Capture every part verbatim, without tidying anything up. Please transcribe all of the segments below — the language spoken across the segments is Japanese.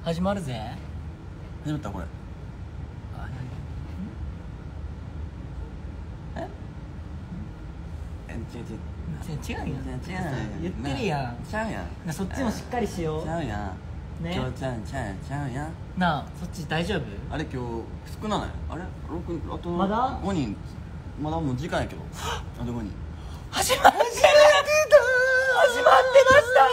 始まるぜ。 始まったこれ。 あ、 ええ違う違う何？違うやん。 違う言ってるやん。 ちゃうやん。 そっちもしっかりしよう。 ちゃうやん。 ね。 今日ちゃうちゃうちゃうやん。 なあ、そっち大丈夫？ あれ今日少ない？あれ六あとまだ五人。まだもう時間やけど。あと五人。 始まってた。始まってました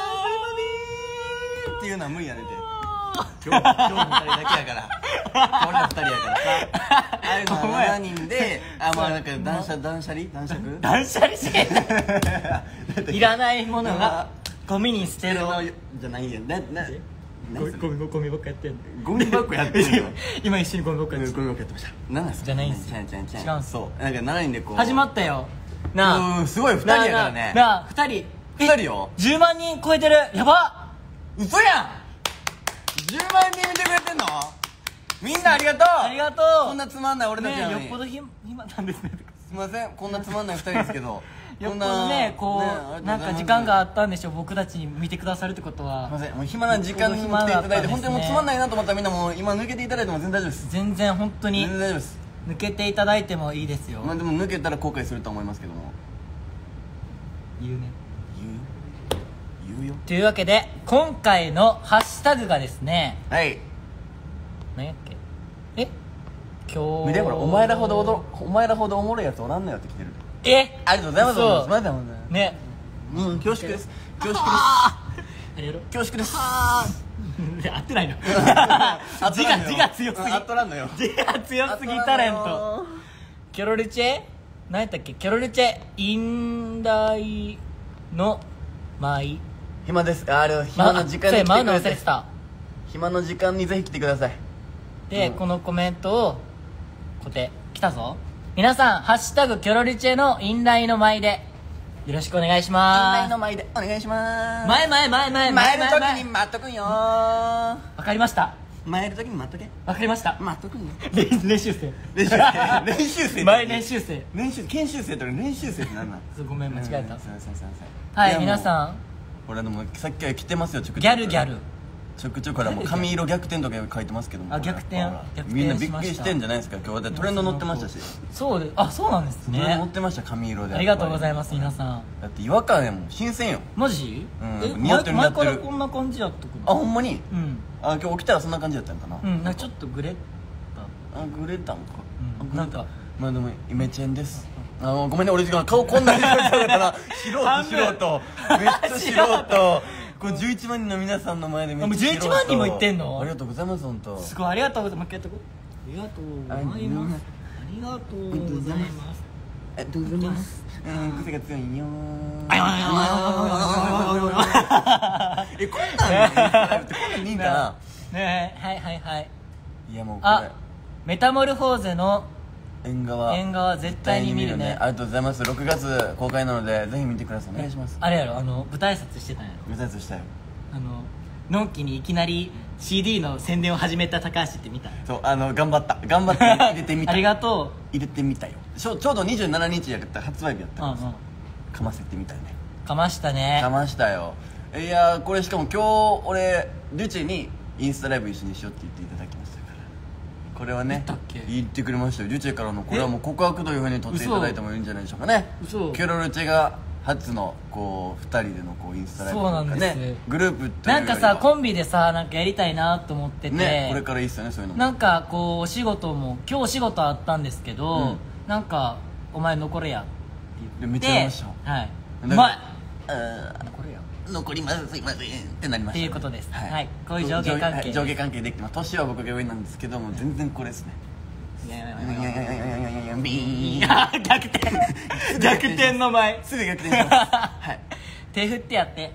っていうのは無理やねて。今日今日もふたりだけやから。俺らふたりやからさ。ああいうのはななにんで、あ、まあなんか断捨断捨離断捨離断捨離しいらないものがゴミに捨てろじゃないやん。ななゴミゴミゴミばっかやってんの。 ゴミ箱やってるよ。 今一緒にゴミばっかやってゴミ箱やってました。なんなんすか。 じゃないんすよ。 ちゃんちゃんちゃん。 違うんす。 そう。なんかななにんでこう始まったよ。なあ、 うん、すごいふたりやからね。 なあ、ふたりふたりよ。 じゅうまんにん超えてる。やばっ。 嘘やん。じゅうまんにん見てくれてんの？みんなありがとう。 ありがとう。 こんなつまんない俺たちなのに。 ね、よっぽど暇なんですね。 すいません、こんなつまんないふたりですけど。 よっぽどね、こうなんか時間があったんでしょう。僕たちに見てくださるってことは。 すいません、もう暇な時間に来ていただいて、本当にもうつまんないなと思ったらみんなもう今抜けていただいても全然大丈夫です。 全然本当に全然大丈夫です。 抜けていただいてもいいですよ。 まあでも抜けたら後悔すると思いますけども。 言うね。 言うよ。言うよ。 というわけで今回のハッシュタグがですね、 はい。 何やっけ。え、今日見てこれ、お前らほどおどお前らほどおもろいやつおらんのよって来てる。 え、 ありがとうございます。 そうすみません、 ね。 うん、恐縮です。恐縮です。 あれやろ。 恐縮です。 合ってないの。字が字が強すぎ。 あっとらんのよ。 字が強すぎタレント。キョロルチェ、何やったっけ。キョロルチェインダイの舞。 暇です。あれ暇の時間に来てく舞うのださい。 忘れてた。 暇の時間にぜひ来てください。 で、このコメントを固定来たぞ。皆さんハッシュタグキョロルチェのインライの舞でよろしくお願いします。 インライの前でお願いします。 前前前前前の時前に待っとくんよ。 わかりました。 前の時に待っとけ。 わかりました。 待っとくんよ。 練練習生練習生。練習生。 前練習生。 練習研修生とか練習生ってなんなん？ そう、ごめん間違えた。 すいませんすいません。 はい、皆さん俺でもさっきから来てますよ。ちょくギャルギャルちょくちょくからもう髪色逆転とか書いてますけども。 あ、逆転逆転みんなびっくりしてんじゃないですか。今日だってトレンド載ってましたし。 そうで、あ、そうなんですトレンド載っね。 てました髪色で。 ありがとうございます皆さん。 だって違和感やもん新鮮よ。 マジ？ うんえ、 似合ってる似合ってる前からこんな感じやったかあ、 な。 ほんまに？ うんあ、今日起きたらそんな感じだったんかな。 うん、なんかちょっとグレあ、グレたんか。 うんなんかまあでもイメチェンです。あのごめんね、俺時間顔こんなにされたから素人半分素人めっちゃ素人。これじゅういちまんにんの皆さんの前でめっちゃもうじゅういちまんにんも言ってんの？ ありがとうございます本当。 すごい、ありがとうございます。もう一回やっとこう。ありがとうございます。ありがとうございます。 え、どうぞます。うん、癖が強いよ。 あよよよよよよよよよよ。 え、こんなんこんなんいいんかな。 ねえ、はいはいはい。 いやもうこあれ、 メタモルフォーゼの縁側縁側絶対に見るね。 ありがとうございます。ろくがつ公開なのでぜひ見てください。お願いします。 あれやろ、あの舞台挨拶してたんやろ。 見たやつしたよ。 あののんきにいきなり シーディー の宣伝を始めた高橋って見た？ そう、あの頑張った頑張って入れてみた。 ありがと入れてみたよ。ちょちょうどにじゅうしちにちやった発売日やったう。うんうん。 からさかませてみたいね。 かましたね。 かましたよ。いやこれしかも今日俺リュチェにインスタライブ一緒にしようって言っていただきましたから、これはね言ったっけ？ 言ってくれましたよ。リュチェからのこれはもう告白というふうに取っていただいてもいいんじゃないでしょうかね。 嘘。 キョロルチェが初のこうふたりでのこうインスタライブというかそうなんですね、グループというよりはなんかさ、コンビでさ、なんかやりたいなと思ってて、 ね、これからいいっすよねそういうのも。 なんかこうお仕事も今日お仕事あったんですけど、 うんなんかお前残れやって言って、 でめっちゃ言いました。 はい、うでまいあー残れや残りますすいませんってなりましたね、 っていうことですはいこういう上下関係はい上下関係できてます。年は僕が上なんですけども全然これですね。 いやいやいやいやいやいやいやいやいやいやビいーンや逆転逆転の前すぐ逆転しますはい手振ってやって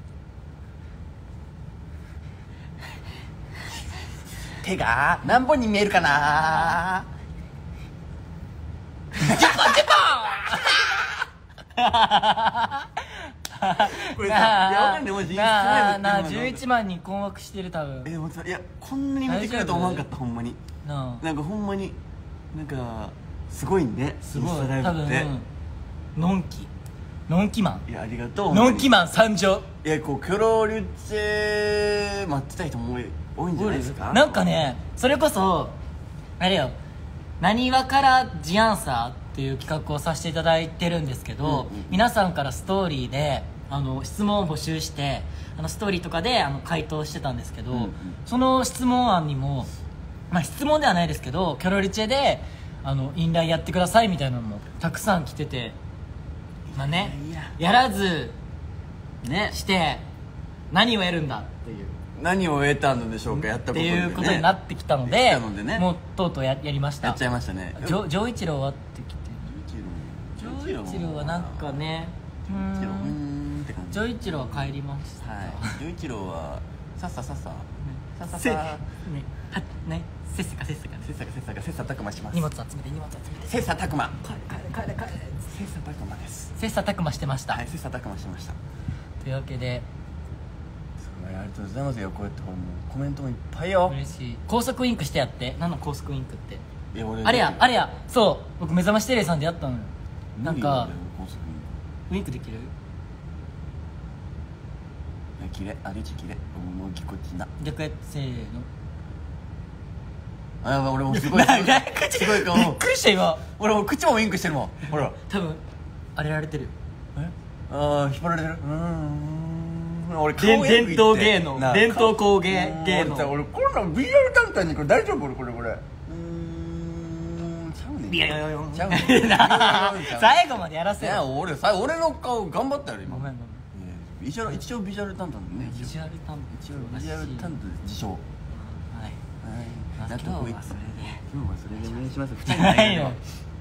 手が何本に見えるかな。これさ、いやわかんないもう実際なあなあやってるのじゅういちまんに困惑してる多分えもうさいやこんなに見てくれると思わんかったほんまに。 なあなんかほんまになんかすごいねすごいインスタライブ多って分のんきのんきマンいやありがとうのんきマン参上いやこうキョロリュチェ待っってた人も多い多いんじゃないですか。 なんかねそれこそあれよなにわからジアンサーっていう企画をさせていただいてるんですけど、うんうん、皆さんからストーリーであの質問を募集してあのストーリーとかであの回答してたんですけど、うんうん、その質問案にも、まあ、質問ではないですけどキョロリチェであのインラインやってくださいみたいなのもたくさん来てて、まあね、やらずねして何を得るんだっていう何を得たのでしょうか、やったことで、ね、 っていうことになってきたので、 のでね、 もうとうとう や, やりました。 やっちゃいましたね。 丈一郎はってきて丈一郎はなんかね丈一郎は帰りました。 丈一郎はさっささっささっささねねせっさかせっさかせっさかせっさかせっさたくまします。 荷物集めて荷物集めてせっさたくま帰れ帰れ帰れせっさたくまです。 せっさたくましてました。 はい、せっさたくましてました。 というわけでありがとうございますよ。こうやってもうコメントもいっぱいよ。 嬉しい。高速ウインクしてやって。何の高速ウインクって。 いや俺あれやあれやそう僕目覚ましテレビさんでやったのよ。なんかウインクできる？ きれあれちきれもうぎこちな逆やせーの。 あやばい俺もすごいすごいかもびっくりした今。 俺も口もウインクしてるもん。ほら多分あれられてる。 えああ引っ張られてる。うーん俺伝統芸能伝統工芸芸能。 俺こんなんビジュアル担当にこれ大丈夫？俺これこれうーんちゃうねん。 いやいやいやちゃうねん最後までやらせよ。 俺さ俺の顔頑張ったよ今。 ごめんごめん。 一応一応ビジュアル担当ね。 ビジュアル担当。 一応ビジュアル担当自称。はいはい。だとこいつ今日はそれでお願いします。二人ないよ。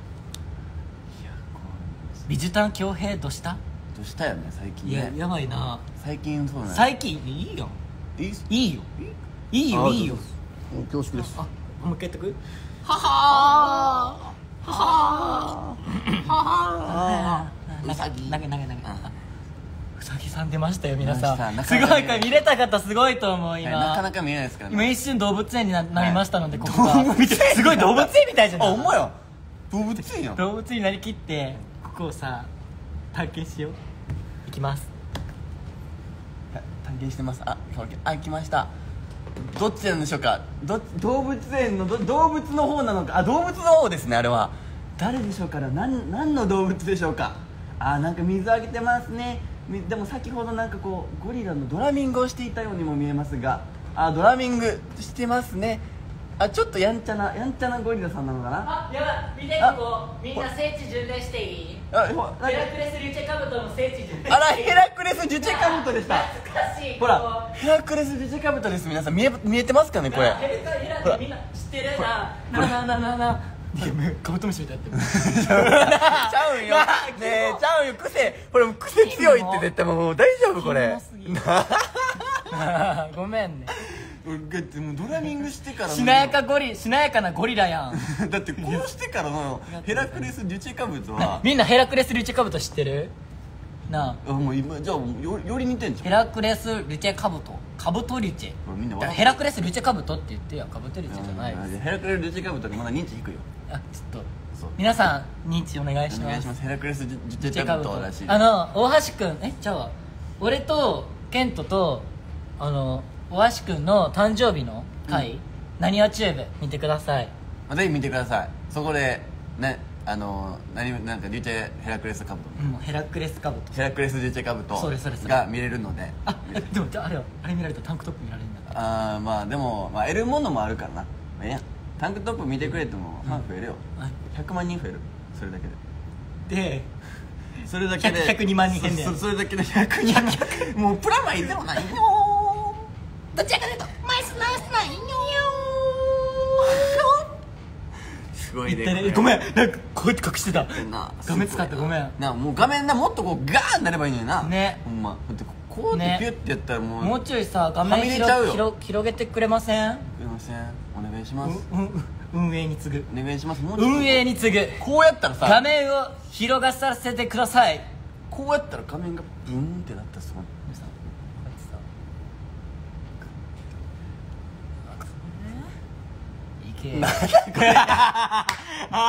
ビジュタン恭平どうした？ どうしたよね最近ね。 いややばいな。 最近そうね。 最近いいよ。 いいいいよ。いいよいいよ。 恐縮です。 あもう一回やってく。ははー。ははー。ははー。投げ投げ投げ投げ。うさぎさん出ましたよ皆さん。すごいこれ見れた方すごいと思う今。 なかなか見えないですからね。 今一瞬動物園になりましたのでここがすごい動物園みたいじゃない。 あほんまや動物園やん。 動物になりきってここをさ探検しよう。行きます。 探検してます。ああ来ました。どっちなんでしょうか。ど動物園のど動物の方なのか。あ動物の方ですね。あれは誰でしょうか。何何の動物でしょうか。あなんか水あげてますね。でも先ほどなんかこうゴリラのドラミングをしていたようにも見えますが、あドラミングしてますね。あちょっとやんちゃなやんちゃなゴリラさんなのかな。 あやばい見てここみんな聖地巡礼していい？あヘラクレス・リュチェカブトの聖地巡礼。 あらヘラクレス・リュチェカブトでした。 懐かしい。 ほらヘラクレス・リュチェカブトです。皆さん見え見えてますかねこれ。 ヘラヘラってみんな知ってるな。ななななな。カブトムシみたいになってる。ちゃうんよ。ねえちゃうんよ癖これ癖強いって絶対もう大丈夫これ。 ごめんね。 もうドラミングしてからしなやかゴリしなやかなゴリラやん。 だってこうしてからのヘラクレス・リュチェカブトはみんなヘラクレス・リュチェカブト知ってる？なあもう今じゃあ よ, より似てんじゃん。 ヘラクレス・リュチェカブトカブトリュチェ。 みんなヘラクレス・リュチェカブトって言ってやカブトリュチェじゃない。 ヘラクレス・リュチェカブトにまだ認知低いよ。 あちょっと皆さん認知お願いします。 お願いします。ヘラクレス・リュチェカブトらしい。 あの大橋くんえじゃあ俺とケントとあの大橋くんの誕生日の回なにわチューブ見てください。 ぜひ見てください。そこでねあの何なんかリュチェヘラクレスカブト、 うん、ヘラクレスカブトヘラクレスリュチェカブトが見れるので。 あでもあれよあれ見られたらタンクトップ見られるんだ。 ああまあでも、まあ、得るものもあるからな。まあ、いやタンクトップ見てくれてもファン増えるよ、うん、ひゃくまんにん増えるそれだけで。でそれだけでひゃくにまんにん減る。 そ, それだけでひゃくにまんもうプラマイでもないよ。 どちらかというとマイスナイスナインよすごいね。 ごめんなんかこうやって隠してた画面使ってごめんな。もう画面なもっとこうガーンなればいいのにな。 ねほんまだってこうやってピュッてやったらもう、 ね、もうちょいさ画面広広げてくれません？ すいませんお願いします。 う、う、運営に次ぐお願いします。もう運営に次ぐこうやったらさ画面を広がさせてください。 こうやったら画面がブーンってなったらすごい。 なんだこれあ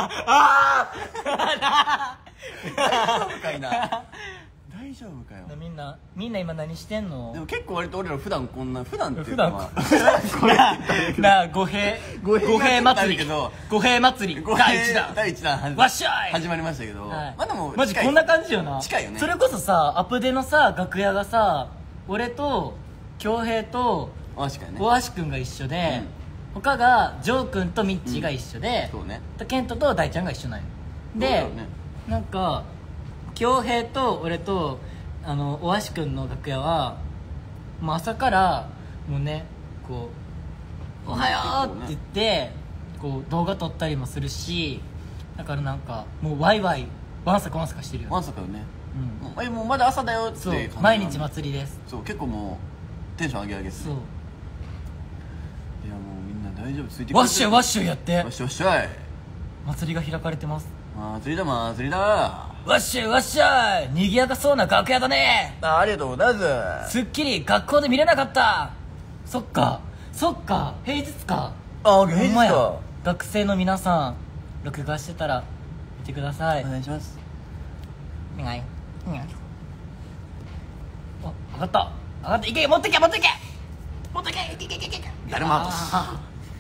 あ大丈夫かいな大丈夫かよ。 みんなんなみんな今何してんの？ でも結構割と俺ら普段こんな普段っていう普段かこれなあ五平五平が祭りけど五平祭り五第一弾第一弾はわっしゃい始まりましたけど、 はいまあでもマジこんな感じよな。 近いよね。 それこそさアプデのさ楽屋がさ俺と恭平と確かにね。 大橋くんが一緒で、うん、他がジョーくんとミッチーが一緒で、 うん、そうね、 ケントと大ちゃんが一緒なんよで、ね、なんか恭平と俺とあの大橋くんの楽屋はもう朝からもうねこう「おはよう」って言ってこう動画撮ったりもするし、だからなんかもうワイワイわんさかわんさかしてるよ、ね、 わんさかよね、 うん、 えもうまだ朝だよってそう感じ。 毎日祭りです。 そう結構もうテンション上げ上げです、ね、 そういやもうみんな大丈夫ついてくれてる。 ワッシュワッシュやってわっしゃわっしゃい祭りが開かれてます。 祭りだ祭りだ。 わっしゃいわっしゃい賑やかそうな楽屋だね。 あありがとうございます。 すっきり学校で見れなかった。そっかそっか平日か。 あ平日ほんまやか。 学生の皆さん録画してたら見てください。 お願いします。 お願いお願い。あ上がった上がった。いけ持ってけ持ってけ持ってけいけいけいけいけ。 誰もあ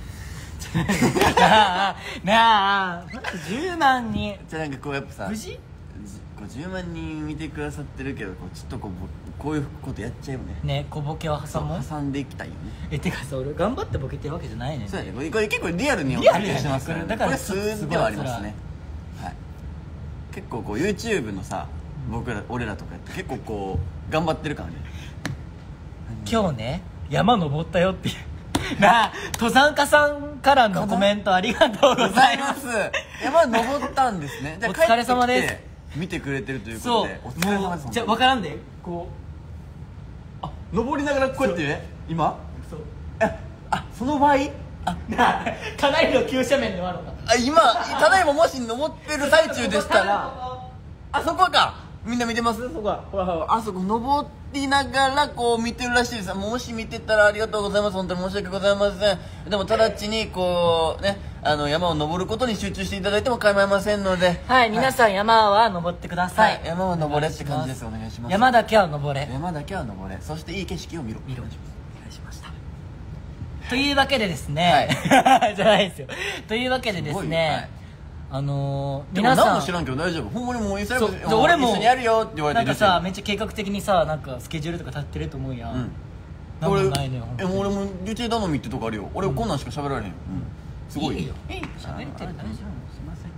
なあなあじゅうまんにんじゃあなんかこうやっぱさ無事じこうじゅうまんにん見てくださってるけどこうちょっとこうぼこういうことやっちゃうよね。 ね小ボケは挟もう。 挟んでいきたいよね。 えてかさ俺頑張ってボケてるわけじゃないねん。 そうやねこれこれ結構リアルにリアルやねしてますから、ね、 これだからこれ数ではありますね。はい結構こう YouTube のさ僕ら俺らとかやって結構こう頑張ってるからね。 今日ね山登ったよっていうなあ登山家さんからのコメントありがとうございます。 山登ったんですね。じゃあお疲れ様です帰ってきて見てくれてるというこそうとでお疲れ様です。 もうじゃあ分からんでこあ登りながらこうやってね今うそうえあその場合あなあかなりの急斜面ではあるのか。 あ今ただいまもし登ってる最中でしたらあそこかみんな見てますそこはほらほらあそこ登りながらこう見てるらしいです。もし見てたらありがとうございます。本当に申し訳ございません。でも直ちにこうねあの山を登ることに集中していただいても構いませんのではい皆さん山は登ってください、 はい山は登れって感じです。お願いします。 山だけは登れ山だけは登れそしていい景色を見ろ見ろお願いしますというわけでですね、はい、じゃないですよというわけでですすごいね、 はいあのー、 でも皆さん何も知らんけど大丈夫。ほんまにもうインスタそうグラムで俺も一緒にやるよって言われてなんかさめっちゃ計画的にさなんかスケジュールとか立ってると思うやん、 うんなんも俺ないのよえもう俺も流星頼みってとこあるよ。俺こんなんしか喋られへん、うん、すごいいいよいいよ喋れてる大丈夫。 すいません。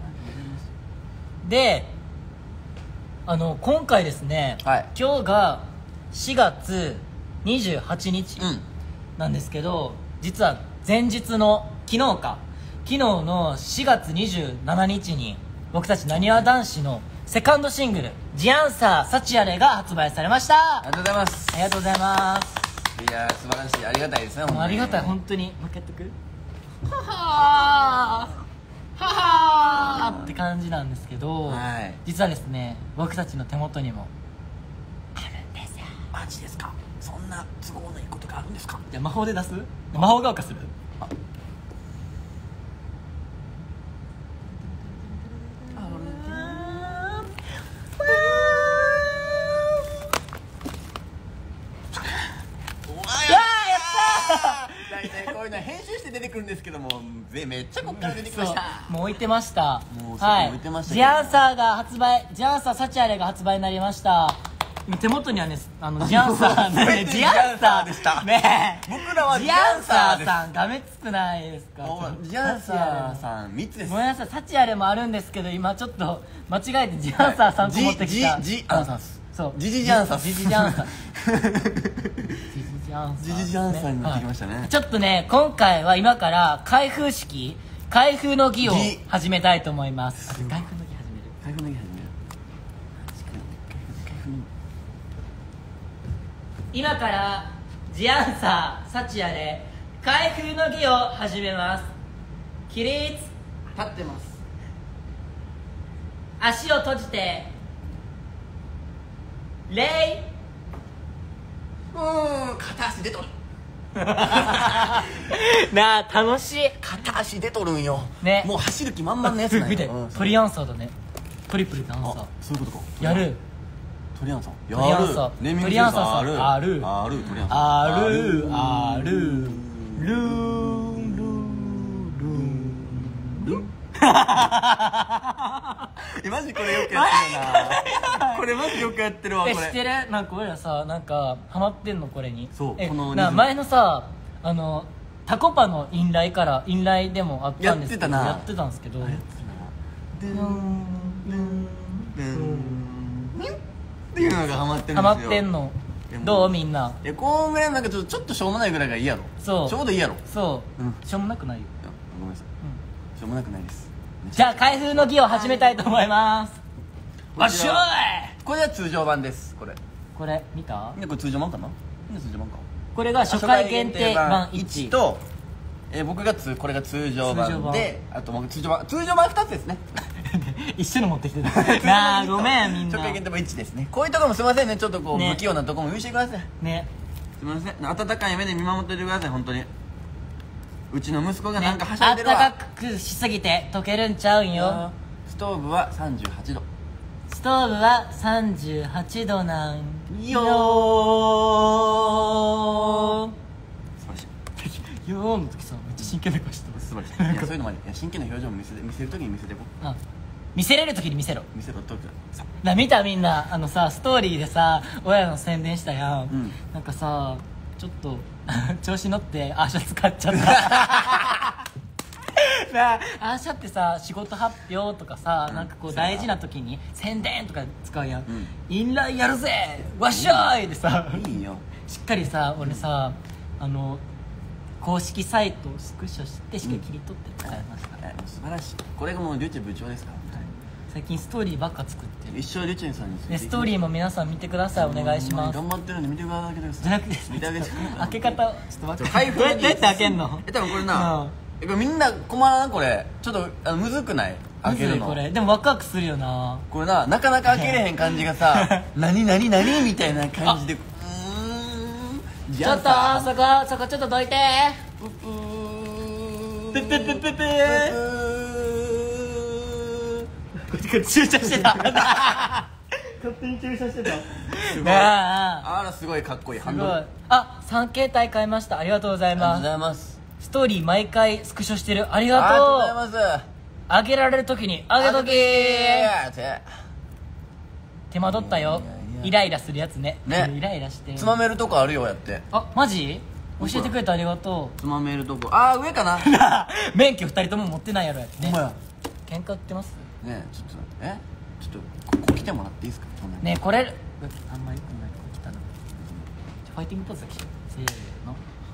であの今回ですね、 はい今日がしがつにじゅうはちにちうんなんですけど、実は前日の昨日か昨日のしがつにじゅうしちにちに僕たちなにわ男子のセカンドシングル「ジアンサーサチアレ」が発売されました。 ありがとうございます。 ありがとうございますいやー素晴らしいありがたいですね。ほんまにもうありがたい本当に。もう一回やってくははーははーって感じなんですけど、 はい実はですね僕たちの手元にもあるんですよ。 マジですか。そんな都合のいいことがあるんですか。 じゃあ魔法で出す魔法が丘する。 大体こういうのは編集して出てくるんですけどもめめっちゃこっから出てきました。 そうもう置いてましたもうそこはい置いてましたけどジアンサーが発売ジアンサーサチアレが発売になりました。今手元にはねあのジアンサーねジアンサーでしたねえ僕らはジアンサージアンサーですさんダメつくないですか。 ほらジャンサーさんみっつです。 ごめんなさいサチアレもあるんですけど今ちょっと間違えてジアンサーさん個持ってきた。 ジジジアンサースそうジジジャンサージジジャンサージジジャンサージジジャンサーになってきましたねはいちょっとね今回は今から開封式開封の儀を儀始めたいと思います。開封の儀始める開封の儀始める。開封の儀今からジアンサーサチアレ開封の儀を始めます。起立立ってます。 足を閉じて礼うーん片足出とるなあ楽しい片足出とるんよねもう走る気満々のやつなんよ見てうんトリアンサーだねトリプルでアンサあそういうことかーやるトリアンさんトリアンサーネーミングトリアンサーさんあるあるあるトリアンさんあるあるルーンルーンルーンルーンえマジこれよくやってるなこれマジよくやってるわこれえ知ってるなんか俺らさなんかハマってんのこれにえそうこのな前のさあのタコパのインライからインライでもあったんですけどやってたなやってたんですけどドゥンドゥンドゥンっていうのがハマってるんですよハマってんのでもどうみんなえこんぐらいなんかちょっとちょっとしょうもないぐらいがいいやろそうちょうどいいやろそう、 うんしょうもなくないよ、 いやごめんなさいしょうもなくないですじゃあ開封の儀を始めたいと思いますわっしょいこれは通常版ですこれこれ見たねこれ通常版かなね通常版かこれが初回限定版いちと、えー、僕がつこれが通常版通常版であと僕通常版通常版ふたつですね一緒の持ってきてたなあごめんみんな初回限定版いちですねこういうとこもすいませんねちょっとこう、 ね不器用なとこも見せてくださいねすいません温かい目で見守っておいてください本当にうちの息子がねなんかはしゃあったいでるわ、 かくしすぎて溶けるんちゃうんよストーブはさんじゅうはちどストーブはさんじゅうはちどなんよよ素晴らしいーよーの時さめっちゃ真剣な顔してます素晴らしいいやそういうのもありいや真剣な表情も見せて見せるときに見せてこうあ見せれる時に見せろ見せろとくさな見たみんなあのさストーリーでさ親の宣伝したやん、 んなんかさちょっと調子乗ってアーシャ使っちゃったなあアーシャってさ仕事発表とかさ、 うんなんかこうそうやな大事な時に宣伝とか使うやん、 んインラインやるぜわっしょーいでさいいよしっかりさ俺さあの公式サイトをスクショしてしっかり切り取って使いました、 いや素晴らしいこれがもうリュチェ部長ですから最近ストーリーばっか作ってる、 一生リュチェンさんについてね、ストーリーも皆さん見てくださいお願いします頑張ってるんで見てくださいじゃなくて見てあげて開け方をちょっと分かる開封どうやどうやって開けんのえ多分これな、えこれみんな困らなこれちょっとあのむずくない開けるのむずいこれでもワクワクするよなこれななかなか開けれへん感じがさ何何何みたいな感じでうーんちょっとそこそこちょっとどいてペペペペペこっちこっち駐車してた勝手に駐車してたすごいああらすごいかっこいいハすごいンドルあ三形態買いましたありがとうございありがとうごますざいますストーリー毎回スクショしてるありありがとうごがとざいうますあげられる時にあげときあげ手間取ったよいやいやイライラするやつねねイライラしてるつまめるとこあるよやってあマジ教えてくれてありがとつまめるとこあー上かなう免許ふたりとも持ってないやろやってねほんまや喧嘩売ってますねえちょっとえちょっとここ来てもらっていいですかそんなにねえこれあんまりよくないここ来たなファイティングポーズだけしようせーの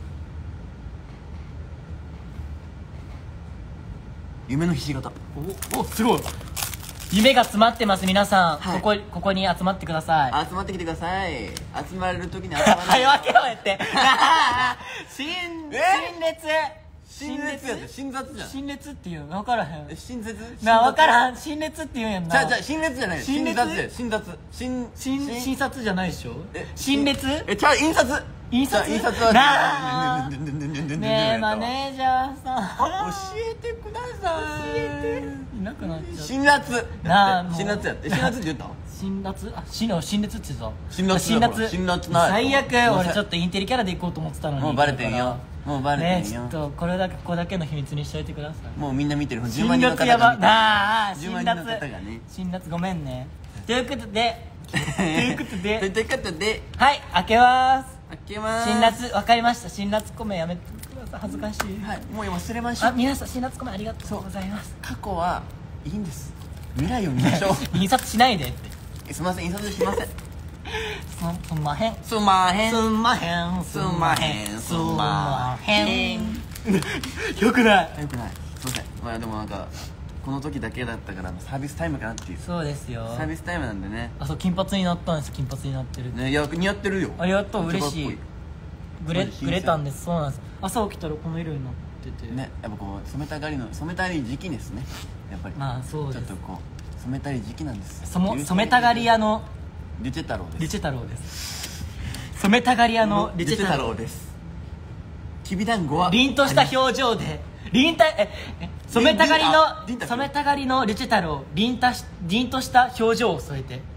夢のひし形おおすごい夢が詰まってます皆さん、 はいここここに集まってください集まってきてください集まれる時に集まはいる分けろやって新え新列新列やって新雑じゃん新列っていうの分からへんえ新絶なあ分からんん新列って言うんやんなじゃあじゃあ新列じゃない新列新雑や新雑新新新札じゃないでしょえ新列えちゃう印刷印刷じゃあ印刷はなあねねえマネージャーさん教えてくださいいなくなっちゃった辛辣なあもう辛辣やって辛辣って言った辛辣あ新の新列って言ってた辛辣辛辣だから辛辣な最悪ごめんなさい俺ちょっとインテリキャラで行こうと思ってたのにもうバレてんよもうバレてんよねちょっとこれだけここだけの秘密にしといてくださいもうみんな見てるじゅう辛まん人の方辣やばが見てるなあ 10 辛万人の辣方がね辛辣ごめんねということでということでということではい開けます開けます辛辣わかりました辛辣コメやめてください恥ずかしいはいもう忘れましょあう皆さん辛辣コメありがとうございます過去はいいんです未来を見ましょう印刷しないでってすみません印刷しませんすすんまへんすんまへんすんまへんすんまへんすんまへんよくないよくないすいませんまあでもなんかこの時だけだったからサービスタイムかなっていうそうですよサービスタイムなんでねあそう金髪になったんです金髪になってるねいや似合ってるよありがとうめっちゃかっこ嬉しいグレマジ新鮮グレたんですそうなんです朝起きたらこの色になっててねやっぱこう染めたがりの染めたい時期ですねやっぱりまあそうですちょっとこう染めたい時期なんですそも染めたがり屋のリュチェ太郎ですリチェ太郎です染めたがり屋のリチェ太郎ですきびだんごは凛とした表情で凛たええ染めたがり凛太の凛太染めたがりのリチェ太郎凛たし凛とした表情を添えて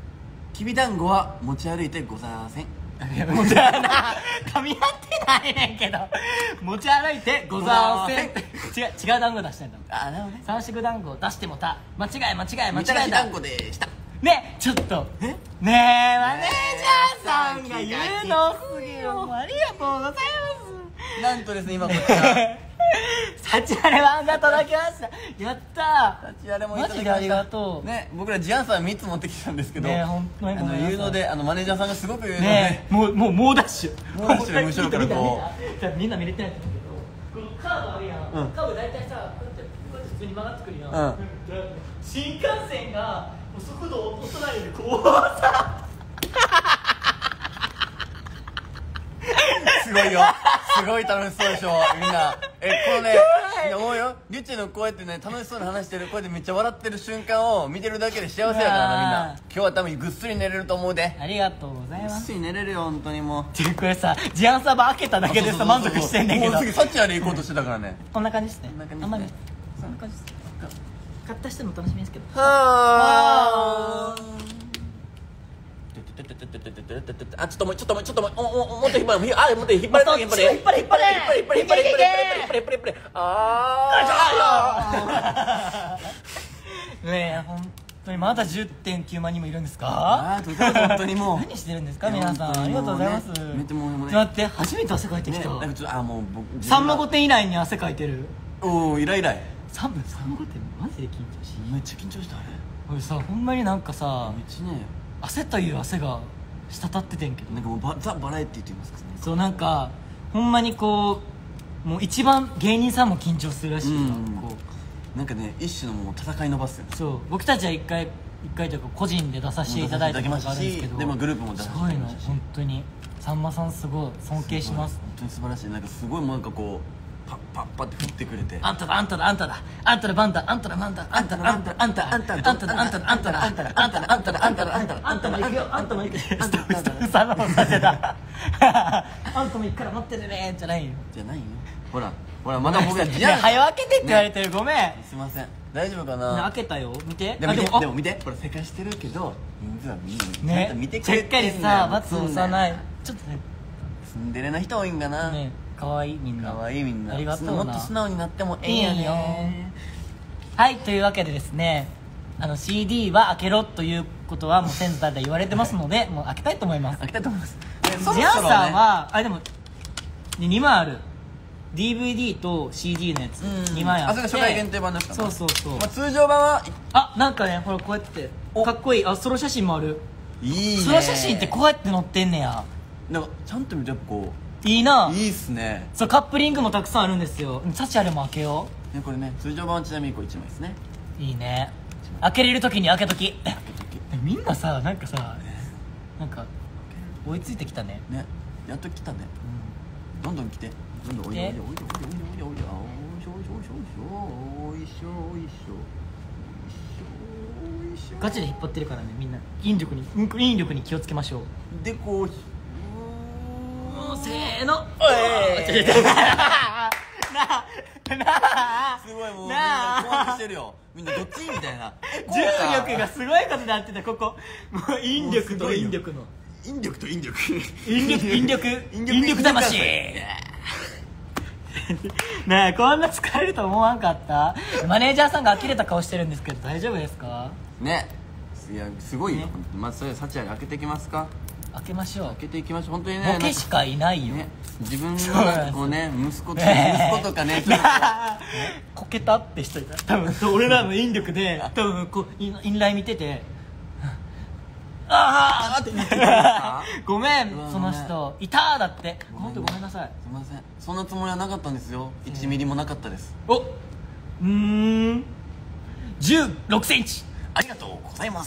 きびだんごは持ち歩いてございません。 もうじゃあな噛み合ってないねんけど持ち歩いてございません違う違う団子出してんだもん。 あ、なるほどね。 三色団子を出してもた間違い間違い間みたら違いだし団子でした。 ねちょっとえねえマネージャーさんが言うのすぎよありがとうございますなんとですね、今こちらサチアレワンが届きましたやったサチアレもいただきました。 マジでありがとうね、僕らジアンさんみっつ持ってきたんですけど、 ね本当にあのごめんなさい言うので、あのマネージャーさんがすごく言うので、 ねえもうもう猛ダッシュ猛ダッシュで後ろからこうじゃあみんな見れてないと思うけどこのカーブあるやん、 うんカーブ大体さこうやってこうやって普通に曲がってくるやん、 うん新幹線がもう速度を落とさないでこうさすごいよ、すごい楽しそうでしょみんな。え、このね、みんな思うよ、リュッチェのこうやってね楽しそうに話してる、こうやってめっちゃ笑ってる瞬間を見てるだけで幸せやからな。みんな今日は多分ぐっすり寝れると思うで。 ありがとうございぐっますすり寝れるよ本当に。もうっていうこれさジアンサーバー開けただけでさ満足してんねんけどもう次サチアレ行こうとしてたからね。 こんな感じですねこんな感じですねあんまりそんな感じです買った人も楽しみですけどはあ、ちょっともうちょっともうちょっともうおおもっと引っ張る、あ、もっと引っ張れ引っ張れ引っ張れ引っ張れ引っ張れ引っ張れ引っ張れ引っ張れ引っ張れ引っ張れ、あねえ本当にまだ じゅってんきゅうまん人もいるんですかあ、とても本当にもう何してるんですか皆さんありがとうございますめっちゃもうね、 待って初めて汗かいてきたなんかちょっとあもう僕さんま御殿以内に汗かいてるおお、イライライさんま御殿マジで緊張しめっちゃ緊張したあれ。 俺さほんまになんかさめっちゃね、 汗という汗が滴っててんけどなんかもうバザ・バラエティーって言いますかね。 そうなんかほんまにこうもう一番芸人さんも緊張するらしいな、 うんこなんかね、一種のもう戦いの場っすよね。 うそう僕たちは一回一回というか個人で出させていただいたことがあるんですけどでもグループも出させていすごいのただきましたし、 本当にさんまさんすごい尊敬します本当に素晴らしい。なんかすごいもうなんかこうパッパッパって振ってくれて、 あんただあんただあんただあんただバンダあんただバンダあんただあんただあんただあんただあんただあんただあんただあんただあんただあんただあんただあんただあんたも行くよあんたも行くスタッフさんの方させたあんたも行くから待っててねじゃないよじゃないよ。ほらほらまだ僕らいジャンや早開けてって言われてるごめんすいません、大丈夫か開な。 けたよ見てでも見てあでも見てこれせかしてるけど人数はみんなちゃんねと見てくちゃっかりれてんだよ。 さ罰押さないちょっとねツンデレな人多いんかな。 ね可愛いみんな可愛いみんな。 ありがとうなもっと素直になってもええんやいいよね。 はいというわけでですねあの シーディー は開けろということはもう先祖代々言われてますのでもう開けたいと思います開けたいと思います。 ジアンさんはあれでもにまいある ディーブイディー と シーディー のやつうんにまいあってあそれが初回限定版ですか。 そうそうそうまあ通常版はあなんかねほらこうやっておかっこいいあソロ写真もあるいいね。 ソロ写真ってこうやって載ってんねやなんかちゃんと見てやっぱこいいうないいっすね。 そうカップリングもたくさんあるんですよサチあれも開けよねこれね通常版はちなみにこれいちまいですね。 ういいね開けれる時に開けときみんなさなんかさなんか追いついてきたねねやっと来たね。どんどん来てどんどんおいでおいでおいでおいでおいでおいでおいでおいでおいしょおいしょおいしょおいしょおいしょおいしょおいしょガチで引っ張ってるからねみんな引力にうん引力に気をつけましょうでこうせーのおいなあなあすごいもうみんななあ困惑してるよみんなどっちみたいな重力がすごいことになってたここもう引力と引力の引力と引力引力引力引力引力魂ねえこんな使えると思わんかったマネージャーさんが呆れた顔してるんですけど大丈夫ですかねいやすごいよ、 ねまずそれサチアリ開けていきますか。 開けましょう開けていきましょう本当にねボケしかいないよ、 ね自分のそうなんですなんかこうね息子とね息子とかねちょっとこけたって人いた多分俺らの引力で多分こうインインライン見ててああって言ってたごめんうわその人いたーだって本当ごめんなさいすいませんそんなつもりはなかったんですよいちミリもなかったです。 おうーんじゅうろくセンチありがとうございます。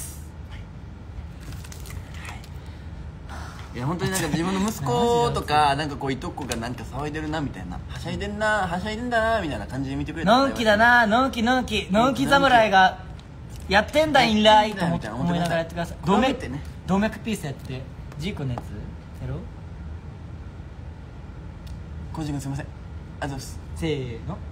いや本当になんか自分の息子とかなんかこういとこがなんか騒いでるなみたいなはしゃいでんなはしゃいでんだなみたいな感じで見てくれたのんきだなのんきのんきのんき侍がやってんだインライと思って思いながらやってください動脈ってね動脈ピースやってジーコのやつやろうコージ君すいませんありがとうございます。 せーの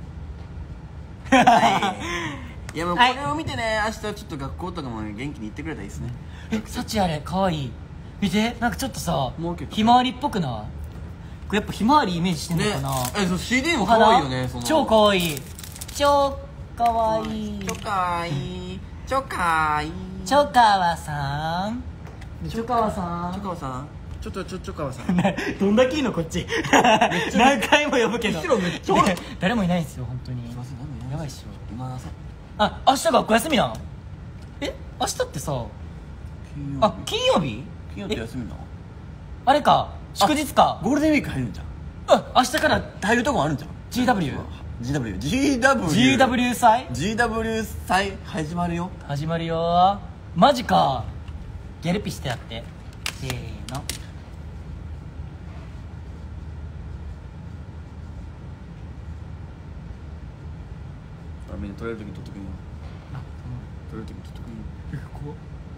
いやもうこれを見てね明日ちょっと学校とかもね元気に行ってくれたらいいですね。 えサチあれかわいい。見てなんかちょっとさもう結構ひまわりっぽくない？これやっぱひまわりイメージしてんのねかな、 えそう シーディー もお花可愛いよね。その超かわいい超かわいい超かわいい超かわいいチョカワさんチョカワさちょかわさんちょっとちょちょかわさんんどんだけいいのこっち何回も呼ぶけど後ろめっちゃおるね誰もいないんですよ本当に。 すいません何もやばいっしょ。 今朝あ明日学校休みなの？え明日ってさ金曜日あ金曜日金曜日え休みなの？ あれか祝日か。 ゴールデンウィーク入るんじゃん。 あ明日から入るとこあるんじゃん。 ジーダブリュージーダブリュー ジーダブリュージーダブリュー 祭ジーダブリュー 祭始まるよ。 始まるよ。マジか。ギャルピしてやってせーの。 あみんな撮れる時に撮っとくんよ。撮れる時に撮っとくんよ。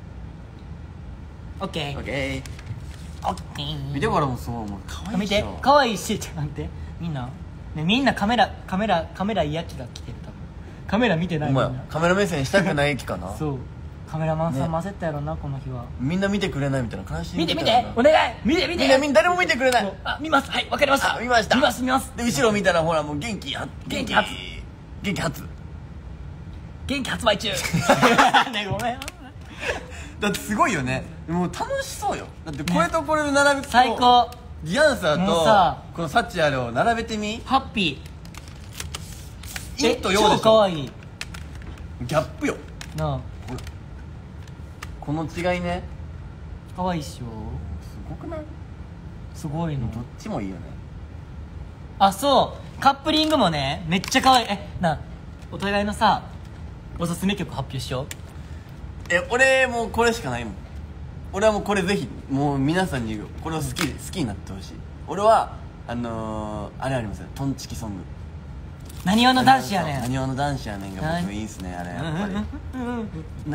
オッケーオッケー。 オッケー。 見てからもそうもう可愛い見っしてょ。 可愛いしちょっと待ってみんなねみんなカメラカメラカメラ嫌気が来てる多分。カメラ見てないお前みんな。 カメラ目線したくない気かな。 そうカメラマンさんね混ぜたやろなこの日は。 みんな見てくれないみたいな悲しい見て見みたいなてお願い見て見てみんなみんな誰も見てくれない。 あ見ますはいわかりましたあ見ました見ます見ますで後ろ見たらほらもう元気や元気発元気発元気発売中ねごめんだってすごいよね。もう楽しそうよ。だってこれとこれを並べて最高ギアンサーもうさとこのサッチアルを並べてみ。 ハッピー陰と陽でしょ。 超可愛いギャップよ。 なあほらこの違いね可愛いっしょ。 すごくない？ すごいの。 どっちもいいよね。 あそうカップリングもねめっちゃ可愛い。えなあお互いのさおすすめ曲発表しよう。 え俺もうこれしかないもん。俺はもうこれぜひもう皆さんにこれを好き好きになってほしい。俺はあのー、あれありますよトンチキソング。 何話の男子やねん。 何話の男子やねんが僕いいっすねあれやっぱり。な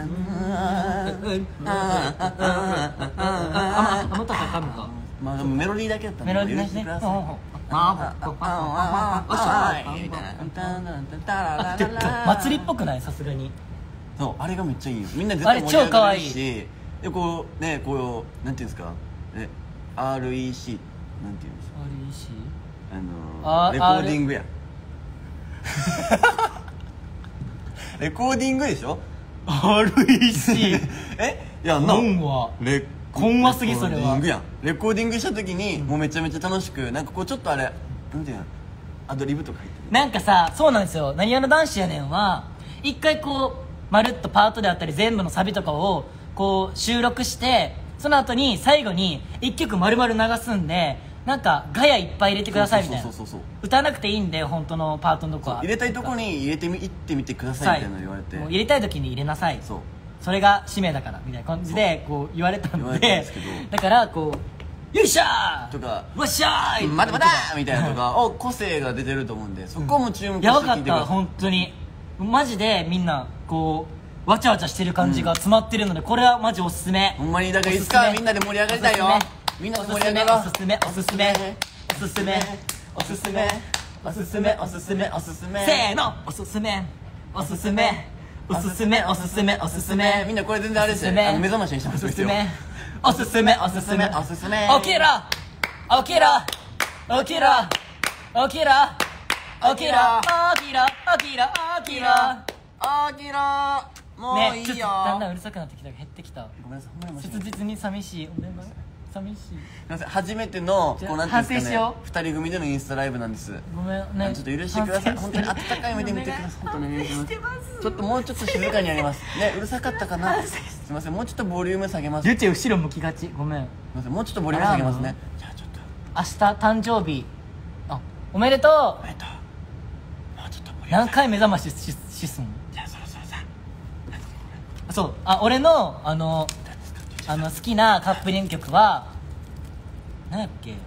あまたかかるかまあでもメロディーだけだったんでメロディーだ許してけねください。みたいな祭りっぽくないさすがに。 そうあれがめっちゃいいよ。みんな絶対盛り上がるしでこうねこうなんていうんですかえ アールイーシー なんていうんですかあれいいしあのあレコーディングやレコーディングでしょアールイーシーえいやな本はレこんわすぎそれはレコーディングやん。レコーディングした時にもうめちゃめちゃ楽しくなんかこうちょっとあれなんていうのアドリブとか入ってる。 なんかさそうなんですよ何話の男子やねんは一回こうまるっとパートであったり全部のサビとかをこう収録してその後に最後に一曲丸々流すんでなんかガヤいっぱい入れてくださいみたいな。 そうそうそうそう歌わなくていいんで本当のパートのとこは入れたいとこに入れてみ行ってみてくださいみたいなの言われてもう入れたい時に入れなさいそうそれが使命だからみたいな感じでこう言われた言わんでれたんですけどだからこうよいしょーとかわっしゃーいまだまだみたいなとかを個性が出てると思うんでそこも注目してやばかった聞いてください。 本当にマジでみんなこうわちゃわちゃしてる感じが詰まってるので、これはマジおすすめ。 ほんまにだからいつかみんなで盛り上がりたいよ。みんなで盛り上がろう。 おすすめおすすめおすすめおすすめおすすめおすすめおすすめせーのおすすめおすすめおすすめおすすめおすすめみんなこれ全然あれですよあの目覚ましにしてますよ。 おすすめおすすめおすすめ起きろ起きろ起きろ起きろ起きろ起きろ起きろ起きろ起きろもういいよ。 ねちょっとだんだんうるさくなってきた減ってきた。 ごめんなさいほんまに申し訳ない切実に寂しいお願い寂しいすみません初めてのじゃあこうなんていうんですかね反省しよ二人組でのインスタライブなんです。 ごめんねちょっと許してください。本当に温かい目で見てください。本当にお願いします。ちょっともうちょっと静かにやりますね。うるさかったかな。すみませんもうちょっとボリューム下げます。すゆうち後ろ向きがちごめん。 みませんもうちょっとボリューム下げますね。じゃあちょっと明日誕生日あおめでとえっともうちょっとボリュームう何回目覚ましししすんの。 じゃあそろそろさそうあ俺のあのあの好きなカップリング曲は何やっけ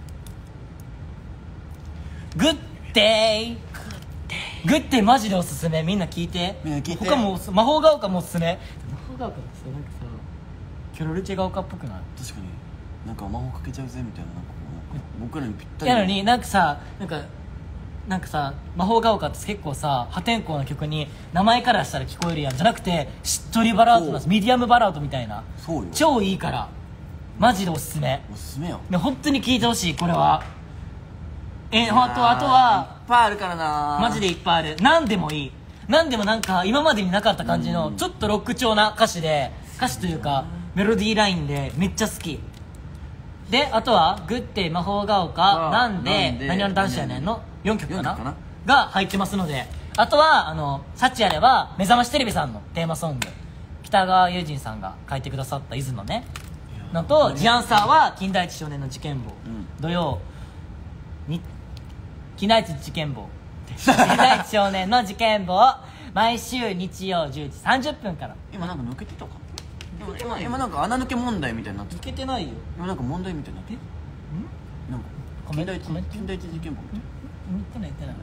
グッデイグッデイマジでおすすめみんな聞いてみんな聞いて他もおす魔法が丘もおすすめ魔法が丘ってさなんかさキョロルチェが丘っぽくない確かになんか魔法かけちゃうぜみたいななんかこう僕らにぴったりやのになんかさなんかなんかさ魔法が丘って結構さ破天荒な曲に名前からしたら聞こえるやんじゃなくてしっとりバラードなんですミディアムバラードみたいなそうよ超いいからマジでおすすめおすすめよで本当に聴いてほしいこれはえあとあといはっぱいあるからなマジでいっぱいある何でもいい何でもなんか今までになかった感じのちょっとロック調な歌詞で歌詞というかメロディーラインでめっちゃ好きであとは「グッデイ魔法が丘」 あなんでなんで何々男子やねんのよんきょくかなよんきょくかが入ってますのであとはあの幸あれば目覚ましテレビさんのテーマソング北川悠仁さんが書いてくださった「伊豆のね」のとジアンサーは金田一少年の事件簿、 うん、 土曜に金田一事件簿金田一少年の事件簿を毎週日曜じゅうじさんじゅっぷんから今なんか抜けてたか今今今なんか穴抜け問題みたいになって抜たけてないよ今なんか問題みたいになってるんなんかコメント金田一コメント金田一事件簿みたい言ってない言ってない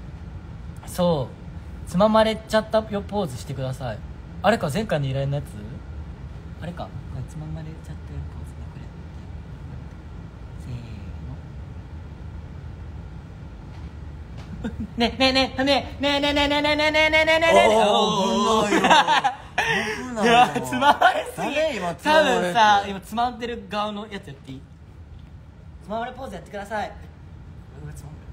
そうつままれちゃったよポーズしてくださいあれか前回の依頼のやつあれかこれつままれちゃったよポーズねこれせーのねねねねねねねねねねねねねねねねねねおー危ないよ危ないよいやつままれすぎ誰今つま多まれって分さ今つまんでる側のやつやっていいつままれポーズやってください俺つまんでる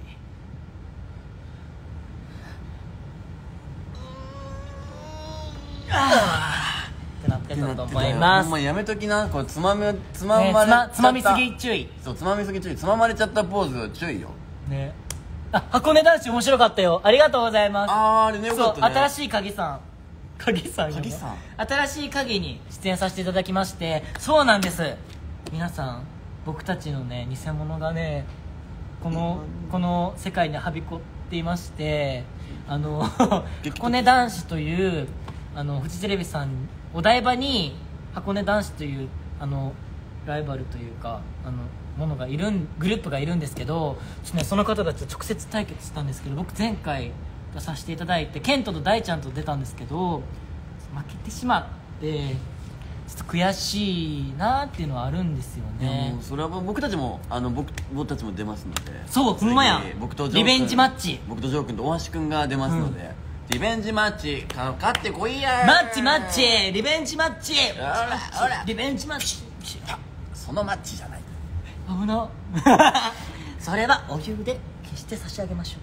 ってなってたと思いますほんまやめときなこれつまみつまねまれちゃったつまつまみすぎ注意そうつまみすぎ注意つままれちゃったポーズ注意よねあ箱根男子面白かったよありがとうございますあーあれねよかったねそう新しい鍵さん鍵さんよね鍵さん新しい鍵に出演させていただきましてそうなんです皆さん僕たちのね偽物がねこのこの世界にはびこっていましてあの箱根男子というあのフジテレビさんお台場に箱根男子というあのライバルというかあのものがいるんグループがいるんですけどちょっと、ね、その方たちと直接対決したんですけど僕前回出させていただいてケントと大ちゃんと出たんですけど負けてしまってちょっと悔しいなっていうのはあるんですよいやねもうそれは僕たちもあの僕僕たちも出ますのでそうほんまやぜひ僕とジョー君リベンジマッチ僕とジョー君と大橋君が出ますので、うんリベンジマッチか勝ってこいやマッチマッチリベンジマッチほらほらリベンジマッチそのマッチじゃない危なそれはお湯で消して差し上げまし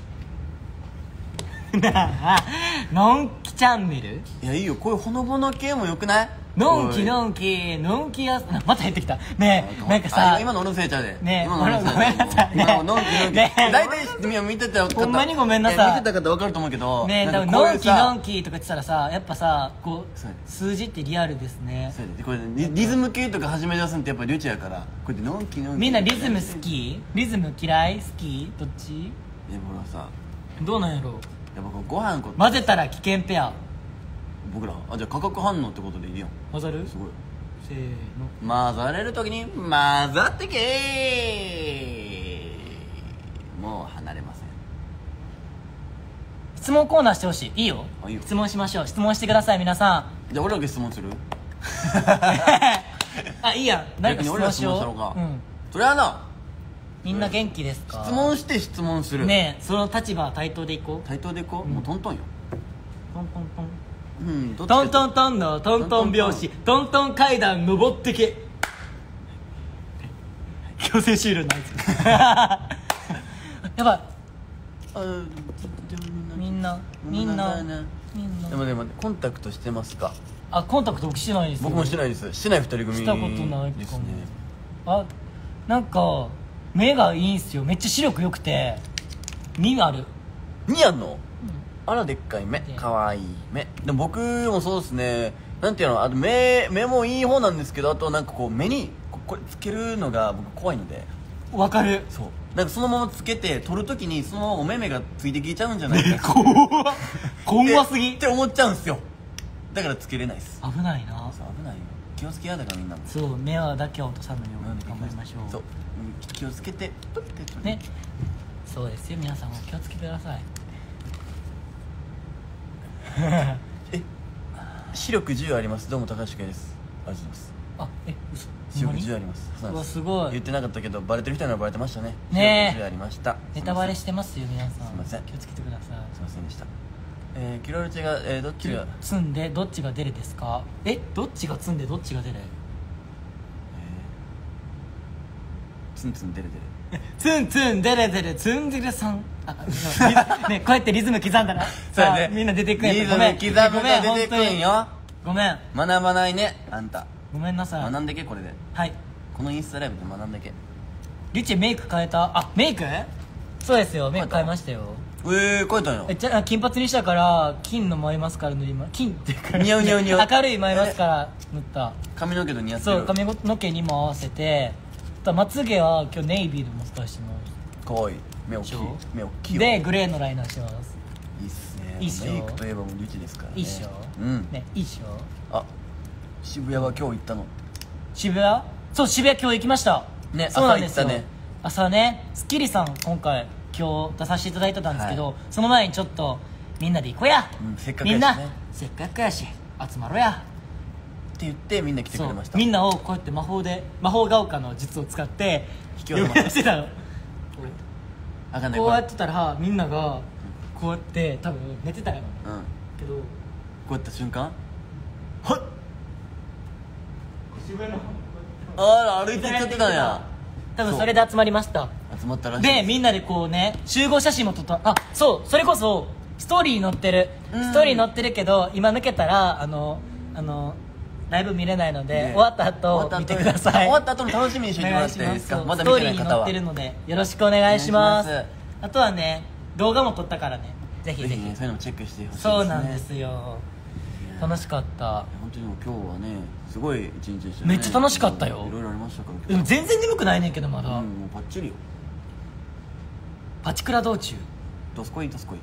ょうなあのんきチャンネルいやいいよこういうほのぼの系もよくないのんきのんきのんきやまた減ってきたねえなんかさあ今の俺のせいちゃうでねえ今の俺のせいごめんなさいね今ののんきのんきねえ大体君は見てた方ほんまにごめんなさい見てた方分かると思うけどねえ多分なんかこうのんきいうさのんきとか言ってたらさやっぱさこそうやう数字ってリアルですねそうやでこれリリズム系とか始め出すんってやっぱりリュチやからこうやってのんきのんきみんなリズム好きリズム嫌い好きどっちいやほらさどうなんやろうやっぱこうご飯こう混ぜたら危険ペア僕らあじゃあ化学反応ってことでいいやん混ざるすごいせーの混ざれる時に混ざってけーもう離れません質問コーナーしてほしいいいよあいいよ質問しましょう質問してください皆さんじゃあ俺だけ質問するあいいやん誰か質逆に俺ら質問しよ問したのか、 う、うん、 それはなみんな元気ですか質問して質問するねえその立場対等でいこう対等でいこう、 うんもうトントンよトントントンうんどっちトントンントンのトントン拍子トントン階段登ってけ強制終了のやつやばいみんなみんなみんなでもでもコンタクトしてますかあコンタクト僕してないですよ僕もしてないですしてない二人組したことないかもですねあなんか目がいいんすよめっちゃ視力良くてにあるにやんの、あらでっかい目でかわいい目でも僕もそうですねなんていうのあと目目もいい方なんですけどあとなんかこう目にここれつけるのが僕怖いのでわかるそうなんかそのままつけて撮るときにそのままお目目がついてきちゃうんじゃないか怖っ怖すぎって思っちゃうんですよだからつけれないです危ないなそう危ないよ気をつけやだからみんなもそう目はだけは落とさないように頑張りましょうそううん気をつけてプッて撮るねそうですよ皆さんも気をつけてくださいえ視力じゅうありますどうも高橋圭ですありがとうございますあえ嘘四億じゅうあります。そううわなんです。 すごい言ってなかったけどバレてる人にはバレてましたね。 ねえ四億じゅうありました。 ネタバレすしてますよ皆さん。 すいません気をつけてください。 いませんでした。えー、キロルチが、えー、どっちが、 積んでどっちが出るですか。えどっちが積んでどっちが出る。 ツンツンデレデレ。 ツンツンデレデレツンデレさん。あねこうやってリズム刻んだらそうやねさあみんな出てくんやリズムごめん刻むとごめん出てくんよ。 ごめん学ばないねあんた。 ごめんなさい。 学んでけこれで。 はいこのインスタライブで学んでけ。 リチェメイク変えた。あメイクそうですよメイク変えましたよ。 えー、書いたんよ。 えじゃあ金髪にしたから金の眉マスカラ塗りま金っていうか似合う似合う似合う明るい眉マスカラ塗った髪の毛と似合ってる。 そう髪の毛にも合わせてあとまつげは今日ネイビーでも使わしてもかわいい。目大きいでしょ目大きいよ。 でグレーのライナーします。 いいっすね。 いいっしょメイクといえばもうリチですからね。 いいっしょうんねいいっしょ。 あ渋谷は今日行ったの。 渋谷そう渋谷今日行きましたねそうなんですよ朝行ったね朝ねスッキリさん今回今日出させていただいてたんですけど、その前にちょっとみんなで行こうや、 うんせっかくやしねみんなせっかくやし集まろうやって言ってみんな来てくれました。 そうみんなをこうやって魔法で魔法が丘の術を使って呼び引き寄せま出してたの。 あかんないこうやっこてたらみんながこうやって多分寝てたよれうんけどこうやった瞬間はっ渋谷のあら歩いて行っちゃってたんや。 多分それで集まりました。 集まったらしいでみんなでこうね集合写真も撮ったあそうそれこそストーリーに載ってるうんストーリーに載ってるけど今抜けたらあのあのライブ見れないので、 ね終わった後見てください。 終わった後も楽しみにしておいてもらっていいですか。 そうまだストーリーに見てない方は載ってるのでよろしくお願いします。 お願いしあとはね動画も撮ったからねぜひぜひぜひねそういうのもチェックしてほしいですね。 そうなんですよ。楽しかった本当にもう今日はねすごい一日でしたね。 めっちゃ楽しかったよいろいろありましたからでも全然眠くないねんけどまだ、 うんもうバッチリよ。 パチクラ道中どすこいどすこい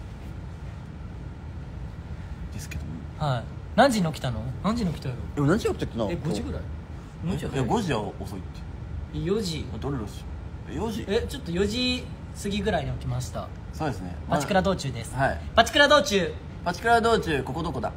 ですけども。 はい何時に起きたの何時に起きたやろでも何時起きたっけな。 えごじぐらいいもうちょいやごじは遅いってよじどれだしえよじえちょっとよじ過ぎぐらいに起きました。 そうですね。 パチクラ道中です、 はいパチクラ道中パチクラ道中ここどこだ。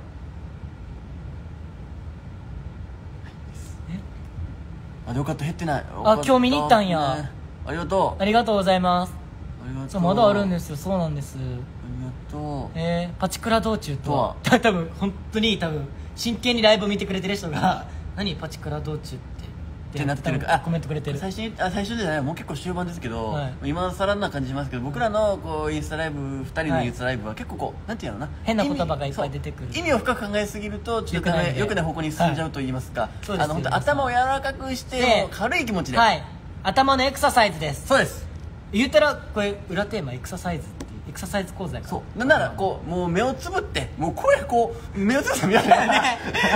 えあよかった減ってない。 あ今日見に行ったんやねありがとうありがとうございます。 ありがとう。 そうまだあるんですよ。そうなんです。 ありがとう。 えー、パチクラ道中とは多分本当に多分真剣にライブを見てくれてる人が何パチクラ道中ってってなってるか多分コメントくれてる。 最初にあ最初じゃないもう結構終盤ですけど、 はい今更な感じしますけど僕らのこうインスタライブふたりのインスタライブは結構こうなんていうのかな変な言葉が意味いっぱい出てくるそう意味を深く考えすぎるとちょっと良くないんでよくない方向に進んじゃうと言いますか、 そうですあの本当皆さん頭を柔らかくしてでもう軽い気持ちで、 はい頭のエクササイズです。 そうです。 言ったらこれ裏テーマエクササイズっていうエクササイズ講座やからそうなんならこうもう目をつぶってもう声こう目をつぶってみたいななあ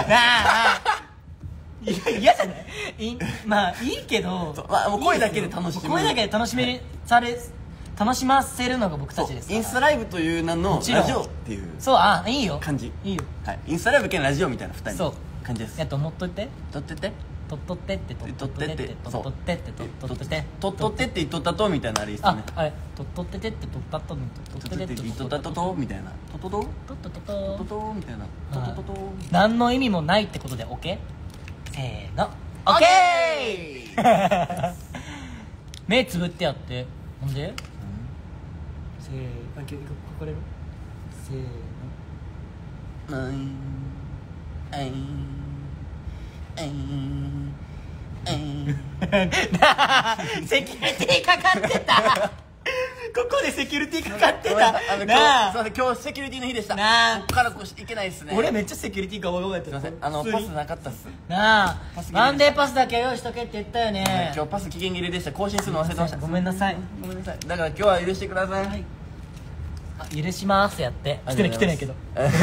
いや嫌じゃないいまあいいけどそうまあもう声だけで楽しむ声だけで楽しめるされ楽しませるのが僕たちですからインスタライブという名のもちろんラジオっていうそうあいいよ感じいいよはい、インスタライブ兼ラジオみたいなふたりそうの感じです。 やっと思っといて撮ってってとっとってってとっと撮っっててってってとっとってってとっとってて撮っとってって言っとったとみたいなあれですよあね。 あれとっとっててってとったととっ撮とっっててってって言っとったととみたいなととととっとっとととととみたいなとととと何の意味もないってことで OK？ せーのオッ OK！ ケー目つぶってやってほんでせーあ今日書かれるせーのうんあいんあいんあいんなあセキュリティかかってたここでセキュリティかかってごめんなさいあたのなあ今日すいません今日セキュリティの日でした。 なあこっからこうしいけないですね。 俺めっちゃセキュリティがわがわやったすいませんあの普通にパスなかったっす。 なあパス切れマンデーパスだけは用意しとけって言ったよね今日パス期限切れでした。更新するの忘れてました。 ごめんなさいごめんなさい。だから今日は許してください。 はいあ許しますやってあ来てない来てないけど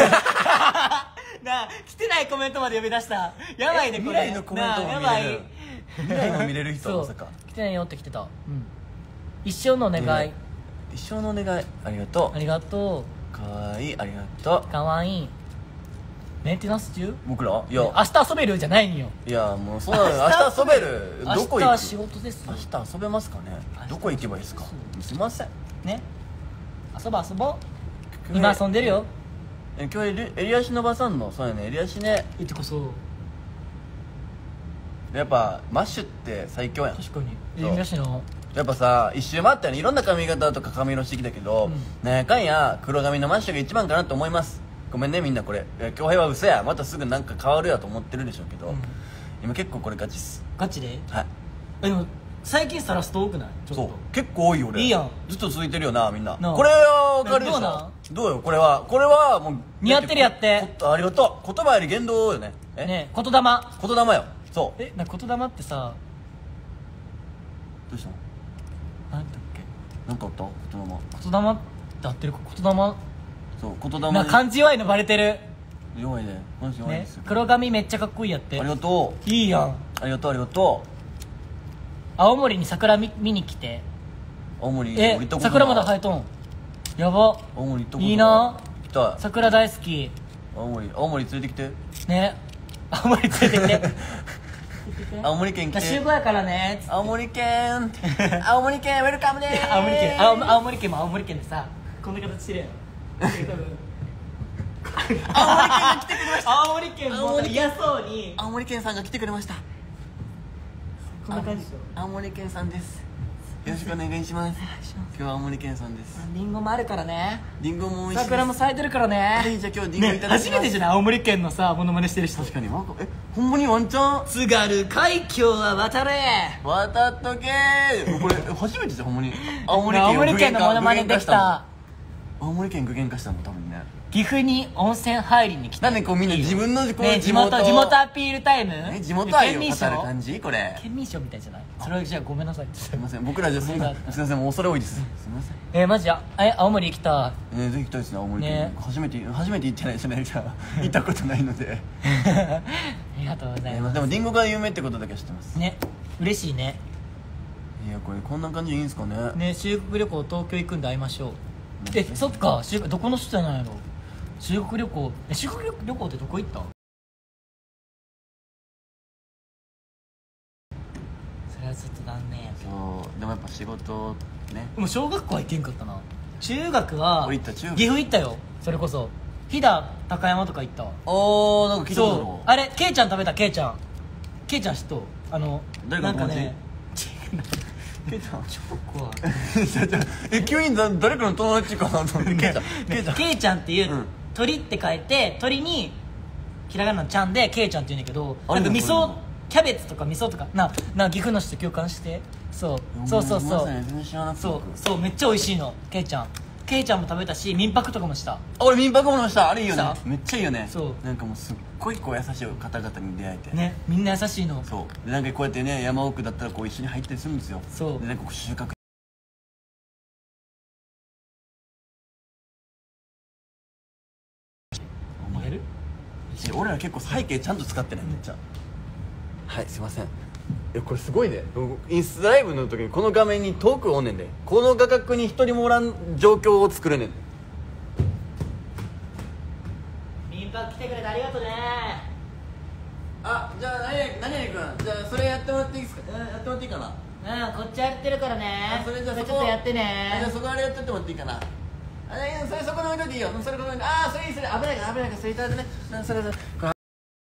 なあ来てないコメントまで呼び出したやばいねこれ未来のコメントも見れるなあやばい未来も見れる人そうまさか来てないよって来てた、うん、一生のお願い、 ね一生のお願いありがとありがとう。かわいいありがとうかわいいメンテナンス中う。僕らいや明日遊べるじゃないんよいやもうそうなのよ。明日遊べる。どこ行く明日仕事ですよ明日遊べますかね。どこ行けばいいですか。すいません。 ね遊ぼう遊ぼう今遊んでるよえ今日エリエリアシのばさんのそうやねエリアシね言ってこそやっぱマッシュって最強やん。 確かにそうえみだしのやっぱさ一周回ったよね、いろんな髪型とか髪色してきたけど、 うん、 なんやかんや黒髪のマッシュが一番かなと思います。ごめんねみんな、これ恭平は嘘や、またすぐなんか変わるやと思ってるでしょうけど、うん、今結構これガチっす。 ガチで？ はい。 でも最近サラスト多くない？ちょっとそう結構多いよ俺。 いいやん、 ずっと続いてるよなみんな。 なこれは分かるでしょ。 どうなん？ どうよこれは。これはもう似合ってるやって。 ありがとう。言葉より言動よね。えねえ言霊。 言霊よ。そうえな言霊ってさどうしたの？ なんだっけ、 なんかあった？言霊言霊って合ってるか？言霊そう言霊なんか漢字弱いのバレてる弱いね。マジ弱いねですよ。 黒髪めっちゃかっこいいやって。 ありがとう。 いいやん。 ありがとうありがと青森に桜見見に来て。 う。青森え行ったことない。 桜まだ生えとん。やば。 青森行ったことない。 いいな。 行きたい。 桜大好き青森青森連れてきて。 ね。青森連れてきて青森県来て。 集合やからね。 青森県青森県ウェルカムでーす。 青森県青青森県も青森県でさこんな形してるやん青森県が来てくれました。 青森県も嫌そうに青森県さんが来てくれました。 こんな感じでしょ。 青森県さんです。よろしくお願いします。今日は青森県さんです。 リンゴもあるからね。 リンゴも美味しいです。 桜も咲いてるからね。 ぜひじゃあ今日リンゴいただきます。 初めてじゃない青森県のさモノマネしてる人。 確かになんかえほんまにワンチャン津軽海峡は渡れ渡っとけー。これ初めてじゃんほんまに。青森県青森県のモノマネできた。 青森県具現化したの多分ね。 岐阜に温泉入りに来た。 なんでこうみんな自分のこうね地元地元アピールタイム。 え地元愛を語る県民賞感じこれ。 県民賞みたいじゃない？それはじゃあごめんなさい。 すいません僕らじゃそんなすいませんもう恐れ多いです。すいません。 えー、マジあえ青森行きたい。 ねぜひ行きたいですね青森県。 ね初めて初めて行ってないじゃないですか。行ったことないので。 ありがとうございます。 でもリンゴが有名ってことだけは知ってます。 ね嬉しいね。 いやこれこんな感じでいいんですかね。 ね修学旅行東京行くんで会いましょう。えそっか修学どこの人じゃないの？修学旅行え修学旅行ってどこ行った？それはずっと残念やけど。 そうでもやっぱ仕事ね。 でも小学校は行けんかったな。中学は俺行った中学岐阜行ったよ。それこそ飛騨高山とか行ったわ。 あーなんか聞いたことあるわ。 そうあれケイちゃん食べた。ケイちゃんケイちゃん知っとう？あの誰かの友達？ なんかねケイちゃんチョコはえ急にだ誰かの友達かなと思ってケイちゃんケイちゃんケイちゃんっていう、 うん鳥って書いて鳥にひらがなのちゃんでケイちゃんって言うんだけど、 あれなんか味噌そういうのキャベツとか味噌とかなな岐阜の人共感してそうそうそうそう全然知らなくてそうそうめっちゃ美味しいのケイちゃん。ケイちゃんも食べたし民泊とかもした。 あ俺民泊ものしたあれいいよねさめっちゃいいよね。 そうなんかもうすっごいこう優しい方々に出会えてねみんな優しいの。 そうでなんかこうやってね山奥だったらこう一緒に入ったりするんですよ。 そうでなんかこう収穫やる俺ら結構背景ちゃんと使ってねめっちゃ。はいすいません。いやこれすごいねインスタライブの時にこの画面に遠くおんねんでこの画角に一人もおらん状況を作れねん。 民泊来てくれてありがとうね。 あじゃあ何々君じゃあそれやってもらっていいですか。やってもらっていいかな。 うんこっちやってるからね。 あそれじゃあそこちょっとやってあじゃあね。 そこあれやってってもらっていいかな。あれそれそこに置いといていいよ。それここにああそれいいそれ危ないから危ないからそれいただいてね。うんそれそれこれ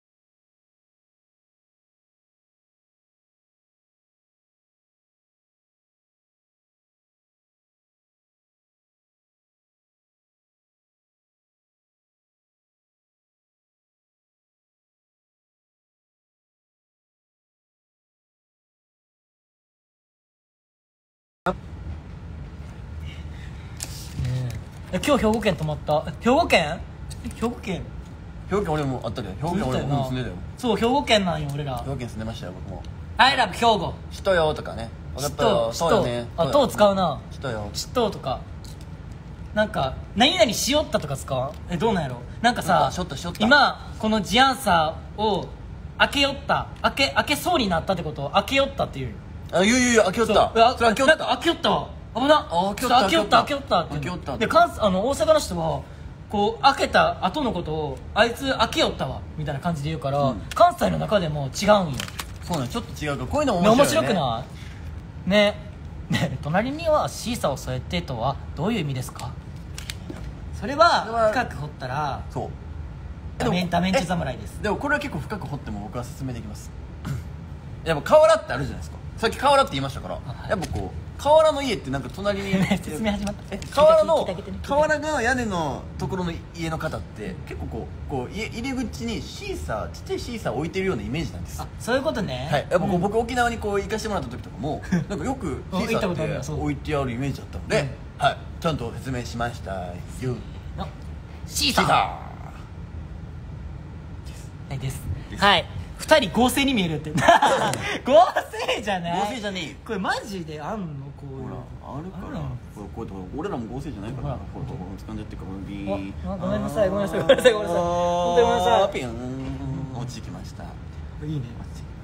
え今日兵庫県泊まった。え兵庫県兵庫県兵庫県俺もあったで。兵庫県俺も住んでたよ。 そう兵庫県なんよ俺ら。 兵庫県住んでましたよ僕も。 I love 兵庫。 首都よとかね。分か知っったよとう知っとうそうよね。 あとう使うな。 首都よ。 知っとうとかなんか何々しよったとか使わん？えどうなんやろ。なんかなんさかしよったしよった今このジアンサーを開けよった開け開けそうになったってことを開けよったっていう。 あ言う言う言う開けよっそうた。 いやそれ開けよっなんかた。 開けよったわ危なあ開けよった開けよった開けよったって開けよったで関あの大阪の人はこう開けた後のことをあいつ開けよったわみたいな感じで言うから、 うん関西の中でも違うんよ。 そうねちょっと違うからこういうのね面面白いよね。 白くないね。ね隣にはシーサーを添えてとはどういう意味ですか。それそれはは深く掘ったらそうダメでもダメンチ侍です。 でもこれは結構深く掘っても僕は説明できます。 やっぱ河原ってあるじゃないですか。さっき河原って言いましたから、 はい、 やっぱこう河原の家ってなんか隣に説明始まった。 河原の河原の屋根のところの家の方って結構こうこう家入り口にシーサーちっちゃいシーサー置いてるようなイメージなんです。 あ、そういうことね。 はい、やっぱこう、うん、僕沖縄にこう行かしてもらった時とかもなんかよくシーサーって置いてあるイメージだったので、うん、はい、ちゃんと説明しましたよ。 シーサーはいです。はい、二人合成に見えるって合成じゃない、 合成じゃねえよ。 これマジであんの？こういうほらあるからこうやって俺らも合成じゃないからほら掴んじゃってからビーン。ごめんなさいごめんなさいごめんなさいごめんなさい本当にごめんなさい。 ピューン落ちてきました。いいね、 落ちてきましたよ。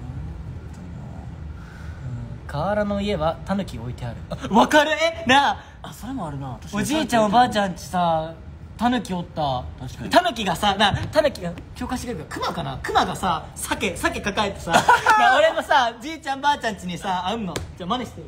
河原の家はタヌキ置いてある。わかる。えなあ、 あ、それもあるな。 おじいちゃんおばあちゃんちさタヌキおった。タヌキがさな、タヌキが教科してくれるからクマかな、クマがさ鮭鮭抱えてさ俺もさじいちゃんばあちゃんちにさ会うの。じゃあ真似していい？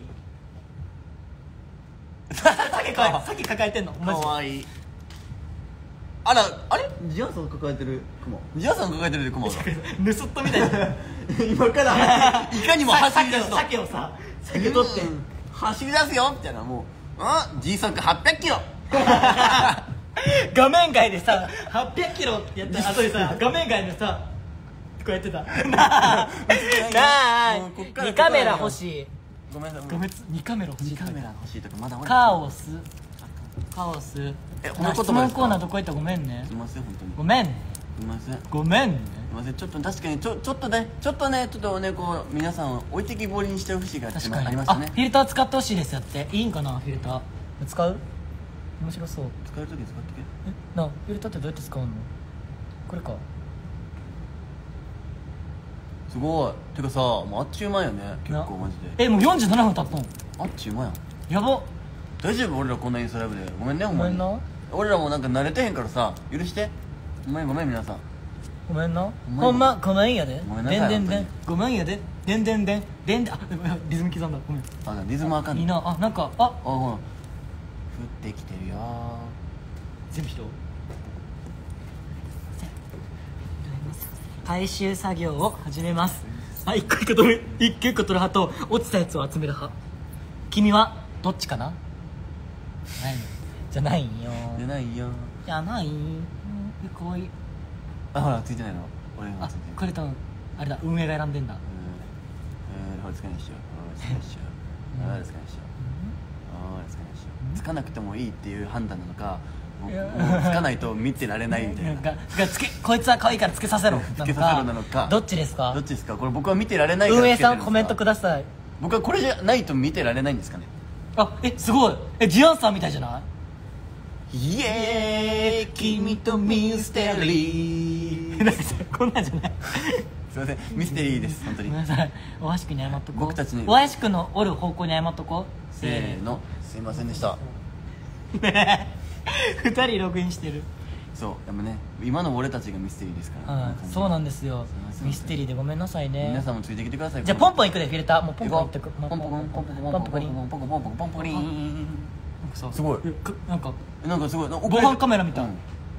鮭抱えてんの。 かわいい。あら、あれジアンさん抱えてるクマ。ジアンさん抱えてるクマが盗っ人みたいな今からいかにも走り出すの。 鮭をさ鮭取って走り出すよみたいな。もううん時速はっぴゃくキロ画面外でさはっぴゃくキロってやった後でさ画面外でさこうやってたなあにカメラ欲しい。 ごめんなさい。 にカメラ欲しい。 カメラ欲しいとかまだカオスカオス。え、この質問コーナーどこ行ったごめんね。 すいません本当にごめんね。 すいませんごめんね。 すいません。ちょっと確かにちょちょっとねちょっとねちょっとねこう皆さんを置いてきぼりにしてほしいがありましたね。 フィルター使ってほしいです。やっていいんかな。フィルター使う？面白そう。 使える時に使ってけ。 えなあ、フィルターってどうやって使うの？これか。 すごい。てかさもうあっちゅう間よね。結構マジで。 えもうよんじゅうななふん経ったの。 あっちゅう間やん。 やば。 大丈夫？俺らこんなインスタライブでごめんね。 ごめんな。 俺らもなんか慣れてへんからさ許して。ごめんごめん皆さんごめんな。ほんまごめんやで。 ごめんなさい。 でんでんでんごめんやで。でんでんでんでんでん。あリズム刻んだ。ごめん。 あリズムあかんね。 いいな。あなんかああほら降ってきてるよ。 全部拾う。回収作業を始めます。あ、一個一個取る一個一個取る派と落ちたやつを集める派。君はどっちかな？ないじゃないよ。 じゃないよ。 じゃない。かわいい。 あほらついてないの。俺がついてる。 これ多分あれだ運営が選んでんだ。 うん。ほらつかないしよ。ほらつかないしよ。ほらつかないしよ。ほらつかないしよ。つかなくてもいいっていう判断なのか。もうつかないと見てられないみたいな。 がつけこいつは可愛いからつけさせろ。 つけさせろなのか。 どっちですか？ どっちですか？これ僕は見てられないから。 運営さんコメントください。 僕はこれじゃないと見てられないんですかね。 あえすごい。えジアンさんみたいじゃない？ イエーイ君とミステリーこんなんじゃないすいませんミステリーです本当に。 ごめんなさい。おはしくに謝っとこう。 僕たちにおはしくのおる方向に謝っとこう。 せーのすいませんでしたねえふたりログインしてる。 そうでもね今の俺たちがミステリーですから、 はい、そうなんですよ。ミステリーでごめんなさいね。 皆さんもついてきてください。 じゃあポンポンいくでフィルターもうポンポンいってく。 ポンポンポンポンポンポンポンポンポンポンポンポンポンポンポンすごいなんかなんかすごい防犯カメラみたい。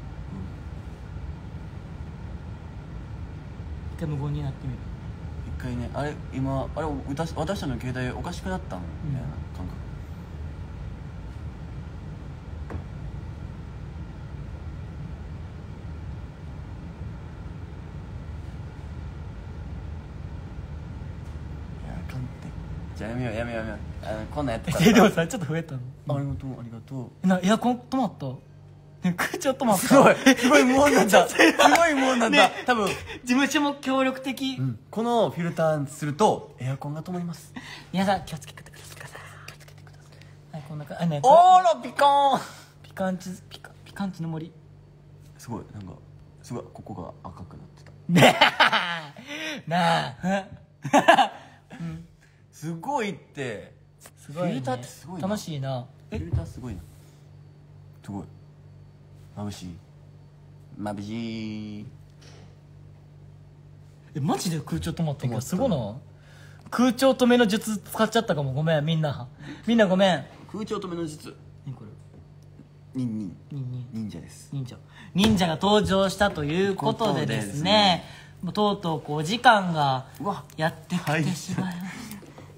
一回無言になってみる。 一回ねあれ今あれ私私たちの携帯おかしくなったのみたいな感覚。じゃあやめようやめようやめよう。あのこんなんやってたらえでもさちょっと増えたの。 ありがとうありがとう。なエアコン止まった。ね空調止まった。 すごいすごい無音なんだ。すごい無音なんだ。多分事務所も協力的。 このフィルターするとエアコンが止まります。 皆さん気をつけてください。気をつけてください。はいこんな感じ。 おーらピカーンピカンチピカピカンチの森。 すごいなんかすごいここが赤くなってた。 なあ。 すごいってすごい、ね、 フィルターってすごいな。 楽しいな。 フィルターすごいな。すごい眩しい眩しい。 えマジで空調止まったんかすごいな。空調止めの術使っちゃったかも。ごめんみんなみんなごめん。 空調止めの術何これ。 ニンニンニンニン忍者です。 忍者忍者が登場したということでですね、 もうとうとうこうお時間がうわやってきてしまいました、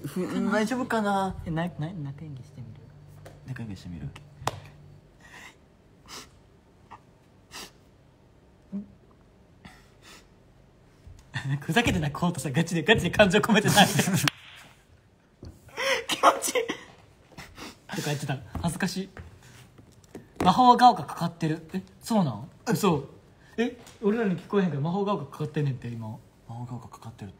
ふ大丈夫かな。 えなな中演技してみる。 中演技してみる。 ふざけてないコートさ、ガチでガチで感情込めてない気持ちいいとか言ってた。恥ずかしい。魔法が丘かかってる。え、そうなん？え、そうえ、俺らに聞こえへんから魔法が丘かかってんねんって。今魔法が丘かかってるって。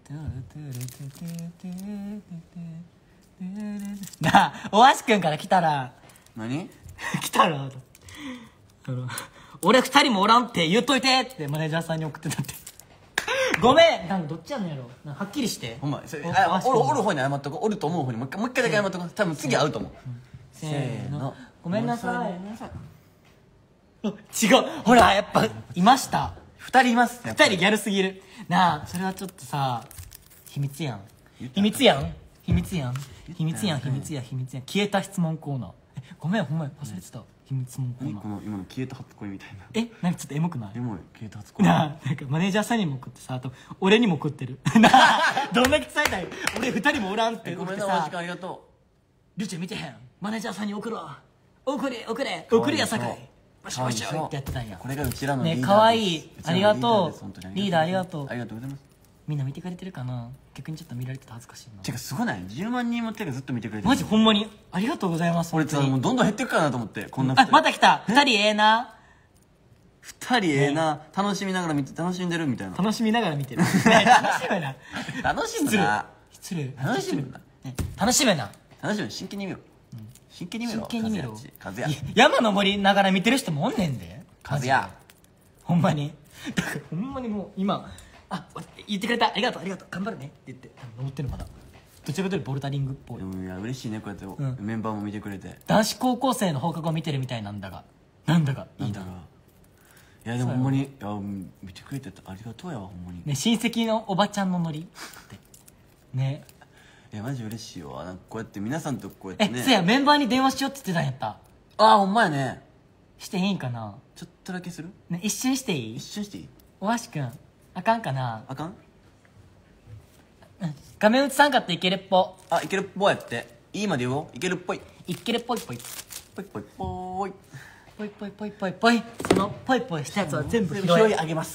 なあ、おわしくんから来たら何来たらあの俺二人もおらんって言っといてってマネージャーさんに送ってたって。ごめん、なんかどっちやねんやろ。なんかはっきりしてほんまそれおあわしくんおるおる方に謝っとこう。おると思う方にもう一回もう一回だけ謝っとこう。多分次会うと思う。 せーの、ごめんなさい。 ごめんなさい。 あ違う、ほらやっぱいました。 二人います二人ギャルすぎるなあ。それはちょっとさ、秘密やん秘密やん秘密やん秘密やん秘密や秘密やん。消えた質問コーナー。え、ごめんほんまに忘れてた。秘密質問コー何ナー。 この今の消えた初恋みたいな。 え、なんかちょっとエモくない？ でも消えた初恋。 なあ、なんかマネージャーさんにも送ってさ、あと俺にも送ってるなあ、どんだけ伝えたい。俺二人もおらんってえご送ってさめんなお時間、ありがとりゅうちゃん見てへん、マネージャーさんに送るわ、送れ送れ送れやさかい、バシバシってやってたんや。 これがうちらのリーダーです。 ね、かわいい。 うちらのリーダーです本当にリーダーありがとう。 ありがとうございます。 みんな見てくれてるかな。逆にちょっと見られてて恥ずかしいな。 てかすごないじゅうまん人もてかずっと見てくれてる。 マジほんまにありがとうございます。 俺さ本当にもうどんどん減っていくかなと思ってこんなあ、また来た。二人ええな。 二人ええな楽しみながら見て楽しんでるみたいな。 楽しみながら見てる。ね、楽しむな。 楽しむな失礼。 楽しむなね、楽しむな。 楽しむ真剣に見ろ真剣に見ろ。 真剣に見ろ。 和也い山登りながら見てる人もおんねんで。 和也ほんまに。だからほんまにもう今、あ、言ってくれた、ありがとうありがとう頑張るねって言って登ってる。まだどちらかというとボルダリングっぽい。 でもいや嬉しいねこうやってんメンバーも見てくれて。 男子高校生の放課後を見てるみたいなんだが、なんだかいいな。 いやでもほんまにいや見てくれてありがとうやわほんまに。 ね、親戚のおばちゃんのノリってね。 いやマジ嬉しいわ。なんかこうやって皆さんとこうやっえ、 てね。 せやメンバーに電話しようって言ってたんやった。 ああほんまやね。 していいんかな。 ちょっとだけするね、一瞬していい？ 一瞬していいおわしくんあかんかな。 あかんうん画面映さんかっていけるっぽ。 あいけるっぽいやっていいまで言おう。いけるっぽいいけるっぽいっぽいぽいぽいぽいぽいぽいぽいぽいぽい。そのぽいぽいしたやつは全部拾え。 拾い上げます。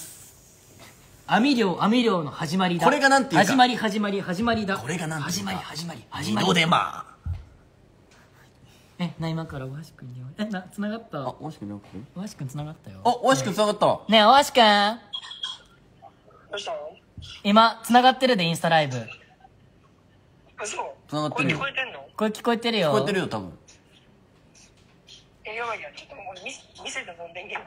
網漁網漁の始まりだ。 これがなんていうか始まり始まり始まりだ。 これがなんていうか始まり始まり始まり。 二度手間。 え、な今からおわしくんにえな繋がったあおわしくんなんかおわしくん繋がったよ。 あおわしくんつながったわ。 ねえおわしくんどうしたの？ 今繋がってるでインスタライブ。 嘘？ つながってるよ。 声聞こえてんの？ これ聞こえてるよ。 聞こえてるよ多分。 え、やばいや、ちょっともう店店で飲んでんけど。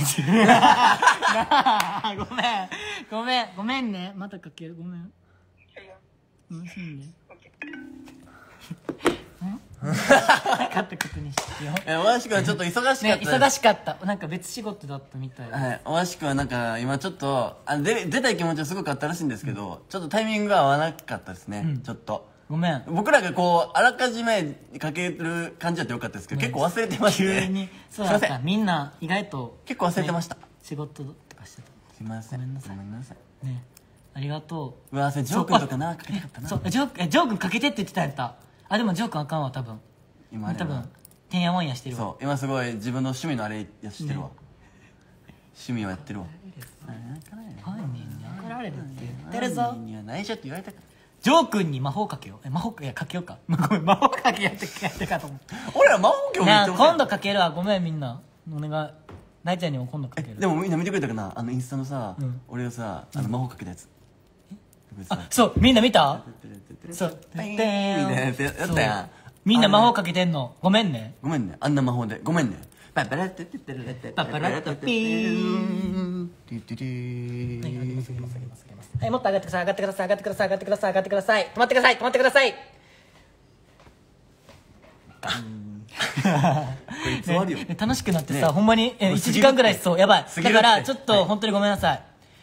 なあごめんごめんごめんね。またかけるごめん。 いやいや、 楽しんで。 オッケなかったことにしよう。 えおわしくんはちょっと忙しかったね、 です。 忙しかった。なんか別仕事だったみたい。 はい、おわしくんはなんか今ちょっとあ出出たい気持ちはすごくあったらしいんですけど、ちょっとタイミングが合わなかったですね、 うんちょっとごめん。 僕らがこうあらかじめかける感じだってよかったですけど、結構忘れてましたね。 急に。そうだった。 すいませんみんな意外と。 結構忘れてました、 ね仕事とかしてた。 すいませんごめんなさいごめんなさい。 ね。ありがとう。 うわそれジョー君とかなかけたかったな。 そう、ジョー君、えジョー君かけてって言ってたんやった。あ、でもジョー君あかんわ、多分。 今あれは多分、てんやわんやしてるわ。 そう今すごい自分の趣味のあれやしてるわ、趣味をやってるわ。 犯人に怒られるって言ってるぞ犯。人には内緒って言われたから。 ジョー君に魔法かけよう。え、魔法、いや、かけようか。ごめん、魔法かけやって、やってかと思って。 俺ら魔法教なあ、 めっちゃ今度かけるわ。ごめん、みんな。お願い。大ちゃんにも今度かける。 でもみんな見てくれたかなあのインスタのさ、 うん俺がさあの魔法かけたやつ。 あ、そう、みんな見たそう。 みたいなやつやったやんそうみんな魔法かけてんの。ごめんね。 ごめんねあんな魔法でごめんね。パパラッタッタッタラッタッタッタパパラッタッピーティティティはい、上げます、上げます、上げます、上げます。はい、もっと上がってください、上がってください、上がってください、上がってください、上がってください。止まってください、止まってください。 これいつ終わるよ。 ね楽しくなってさ、 ねほんまにえもういちじかんぐらいしそう。やばい。 過ぎるってだから、ちょっと、本当にごめんなさい。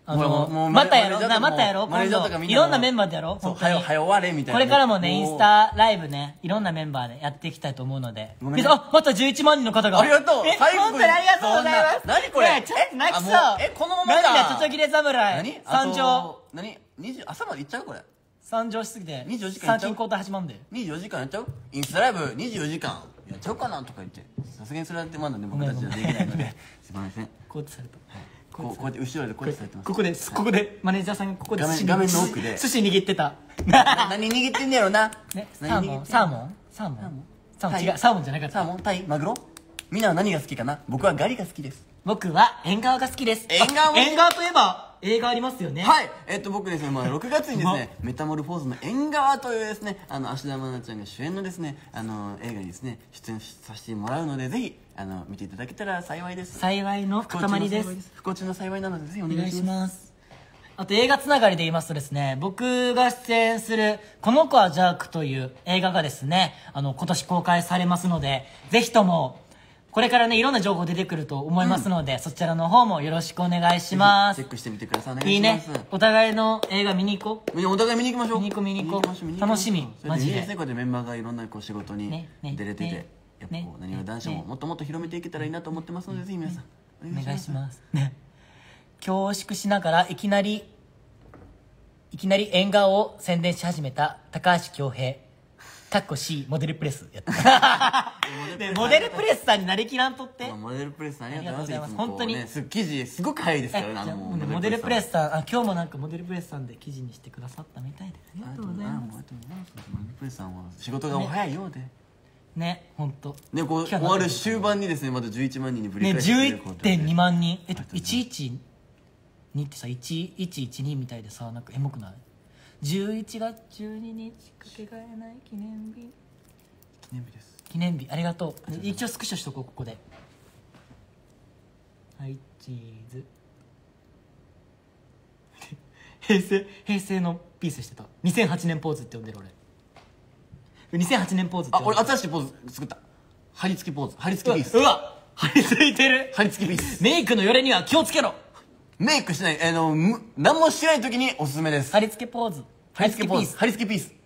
あのもうもうまたやろうな、 マネージャーとかもまたやろうマネージャーとか今度みんなもいろんなメンバーでやろうそう本当にはよはよ終われみたいなねこれからもねもうインスタライブねいろんなメンバーでやっていきたいと思うのでごめんねあまたじゅういちまん人の方がありがとうえ最後に本当にありがとうございますそんな何これねちょっと泣きそうえあもうえこのままか涙ちょちょぎれ侍何参上あと何にじゅう朝まで行っちゃうこれ参上しすぎてにじゅうよじかんやっちゃう参勤交代始まんでにじゅうよじかんやっちゃうインスタライブにじゅうよじかんやっちゃおうかなとか言ってさすがにそれはまだね僕たちはできないのですいませんこうやってされたこうこうやって後ろでこうやってされてますここでここでマネージャーさんがここで画面寿司画面の奥で寿司握ってたな何握ってんねやろなねサ何ーモン握ってんサーモンサーモンサーモンタイ違うサーモンじゃなかったサーモンタイマグロみんなは何が好きかな僕はガリが好きです僕は縁側が好きです縁側もあ縁側といえば映画ありますよねはい、えっと僕ですね、まあ、ろくがつにですね「メタモルフォーズの縁側」というですねあの芦田愛菜ちゃんが主演のですねあの映画にですね出演させてもらうのでぜひあの見ていただけたら幸いです幸いの塊です不幸中の幸いなのでぜひおお願いし願いしますますあと映画つながりで言いますとですね僕が出演する「この子はジャーク」という映画がですねあの今年公開されますのでぜひともこれからねいろんな情報出てくると思いますので、そちらの方もよろしくお願いしますチェックしてみてくださいお願いいいしますねお互いの映画見に行こうみんなお互い見に行きましょう見に行こう見に行こう見ましょ見に行きましょ楽しみそれマジでいいですねこうやってメンバーがいろんなこう仕事にねね出れてて、 ねやっぱこうなにわ男子もねもっともっと広めていけたらいいなと思ってますので、ぜひ皆さんお願いしますね恐縮しながらいきなりいきなり縁側を宣伝し始めた高橋恭平かっこ C モデルプレスやったでモデルプレスさんになりきらんとってまあモデルプレスさんありがとうございますありがとうございます本当にいつもこうねす記事すごく早いですからねえじゃああのもうねモデルプレスさんあ今日もなんかモデルプレスさんで記事にしてくださったみたいでありがとうございますありがとうございますモデルプレスさんは仕事がお早いようでね本当ねこう終わる終盤にですねまたじゅういちまん人にぶりね返してくれる 11.2 ことで万人えっといちいちにってさいちいちいちにみたいでさなんかエモくないじゅういちがつじゅうににちかけがえない記念日記念日です記念日ありがとう一応スクショしとこうここではいチーズ平成平成のピースしてたにせんはちねんポーズって呼んでる俺にせんはちねんポーズってあ俺呼んでる新しいポーズ作った貼り付きポーズ貼り付きピースうわ張り付いてる貼り付きピースメイクのよれには気をつけろメイクしないあのむ何もしない時におすすめです貼り付けポーズ貼り付きポーピズ貼り付きピース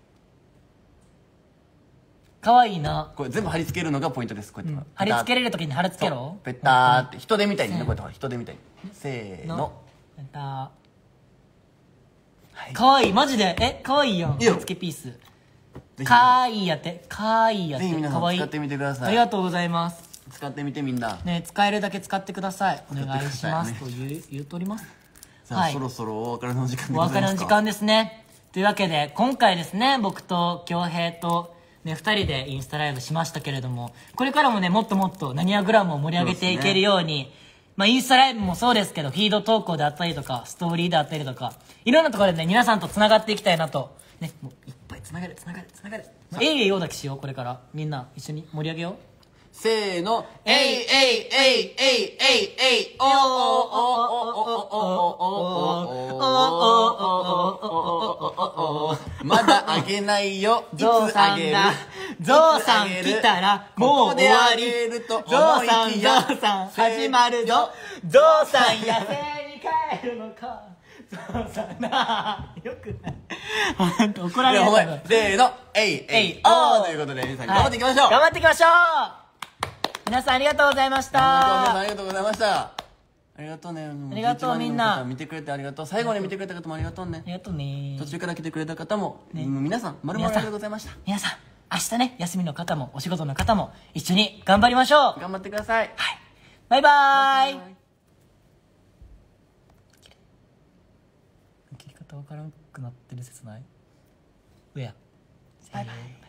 かわいいなこれ全部貼り付けるのがポイントですこうやって貼り付けれる時に貼り付けろペターって人手みたいにねこうやって人手みたいにせーのペタかわいいマジでえかわいいやん貼いいより付けピースぜひかわいいやってかわいいやっぜひてかわいい皆さん使ってみてくださいありがとうございます使ってみてみんなね使えるだけ使ってくださいお願いします使ってくださいと言う言うとおりますさあ、 はいそろそろお別れの時間でお別ございますかれの時間ですねというわけで今回ですね僕と恭平とね、ふたりでインスタライブしましたけれどもこれからもねもっともっとなにわグラムを盛り上げていけるようにまあ、インスタライブもそうですけどフィード投稿であったりとかストーリーであったりとかいろんなところでね皆さんとつながっていきたいなとねもういっぱいつながるつながるつながるえいえいようだけしようこれからみんな一緒に盛り上げようせーのえいえいえいえいえいえいおーおーおーおーおーおーおーおーまだあげないよいつゾウあげるさんがゾウさん来たらもう終わりゾウさんゾウさん始まるぞゾウさん野生に帰るのかゾウさんなあよくないほんと怒られるいやお前せーのえいえいおーということで皆さん頑張っていきましょうはい頑張っていきましょう皆さんありがとうございまし皆さんたありがとうございましたありがとうねありがとうみんな見てくれてありがとう最後に見てくれた方もありがとうねありがとうね途中から来てくれた方もうん皆さんまるまるありがとうございました皆さん明日ね休みの方もお仕事の方も一緒に頑張りましょう頑張ってくださいはいバイバーイ切り方わからんくなってる説ない上やせーの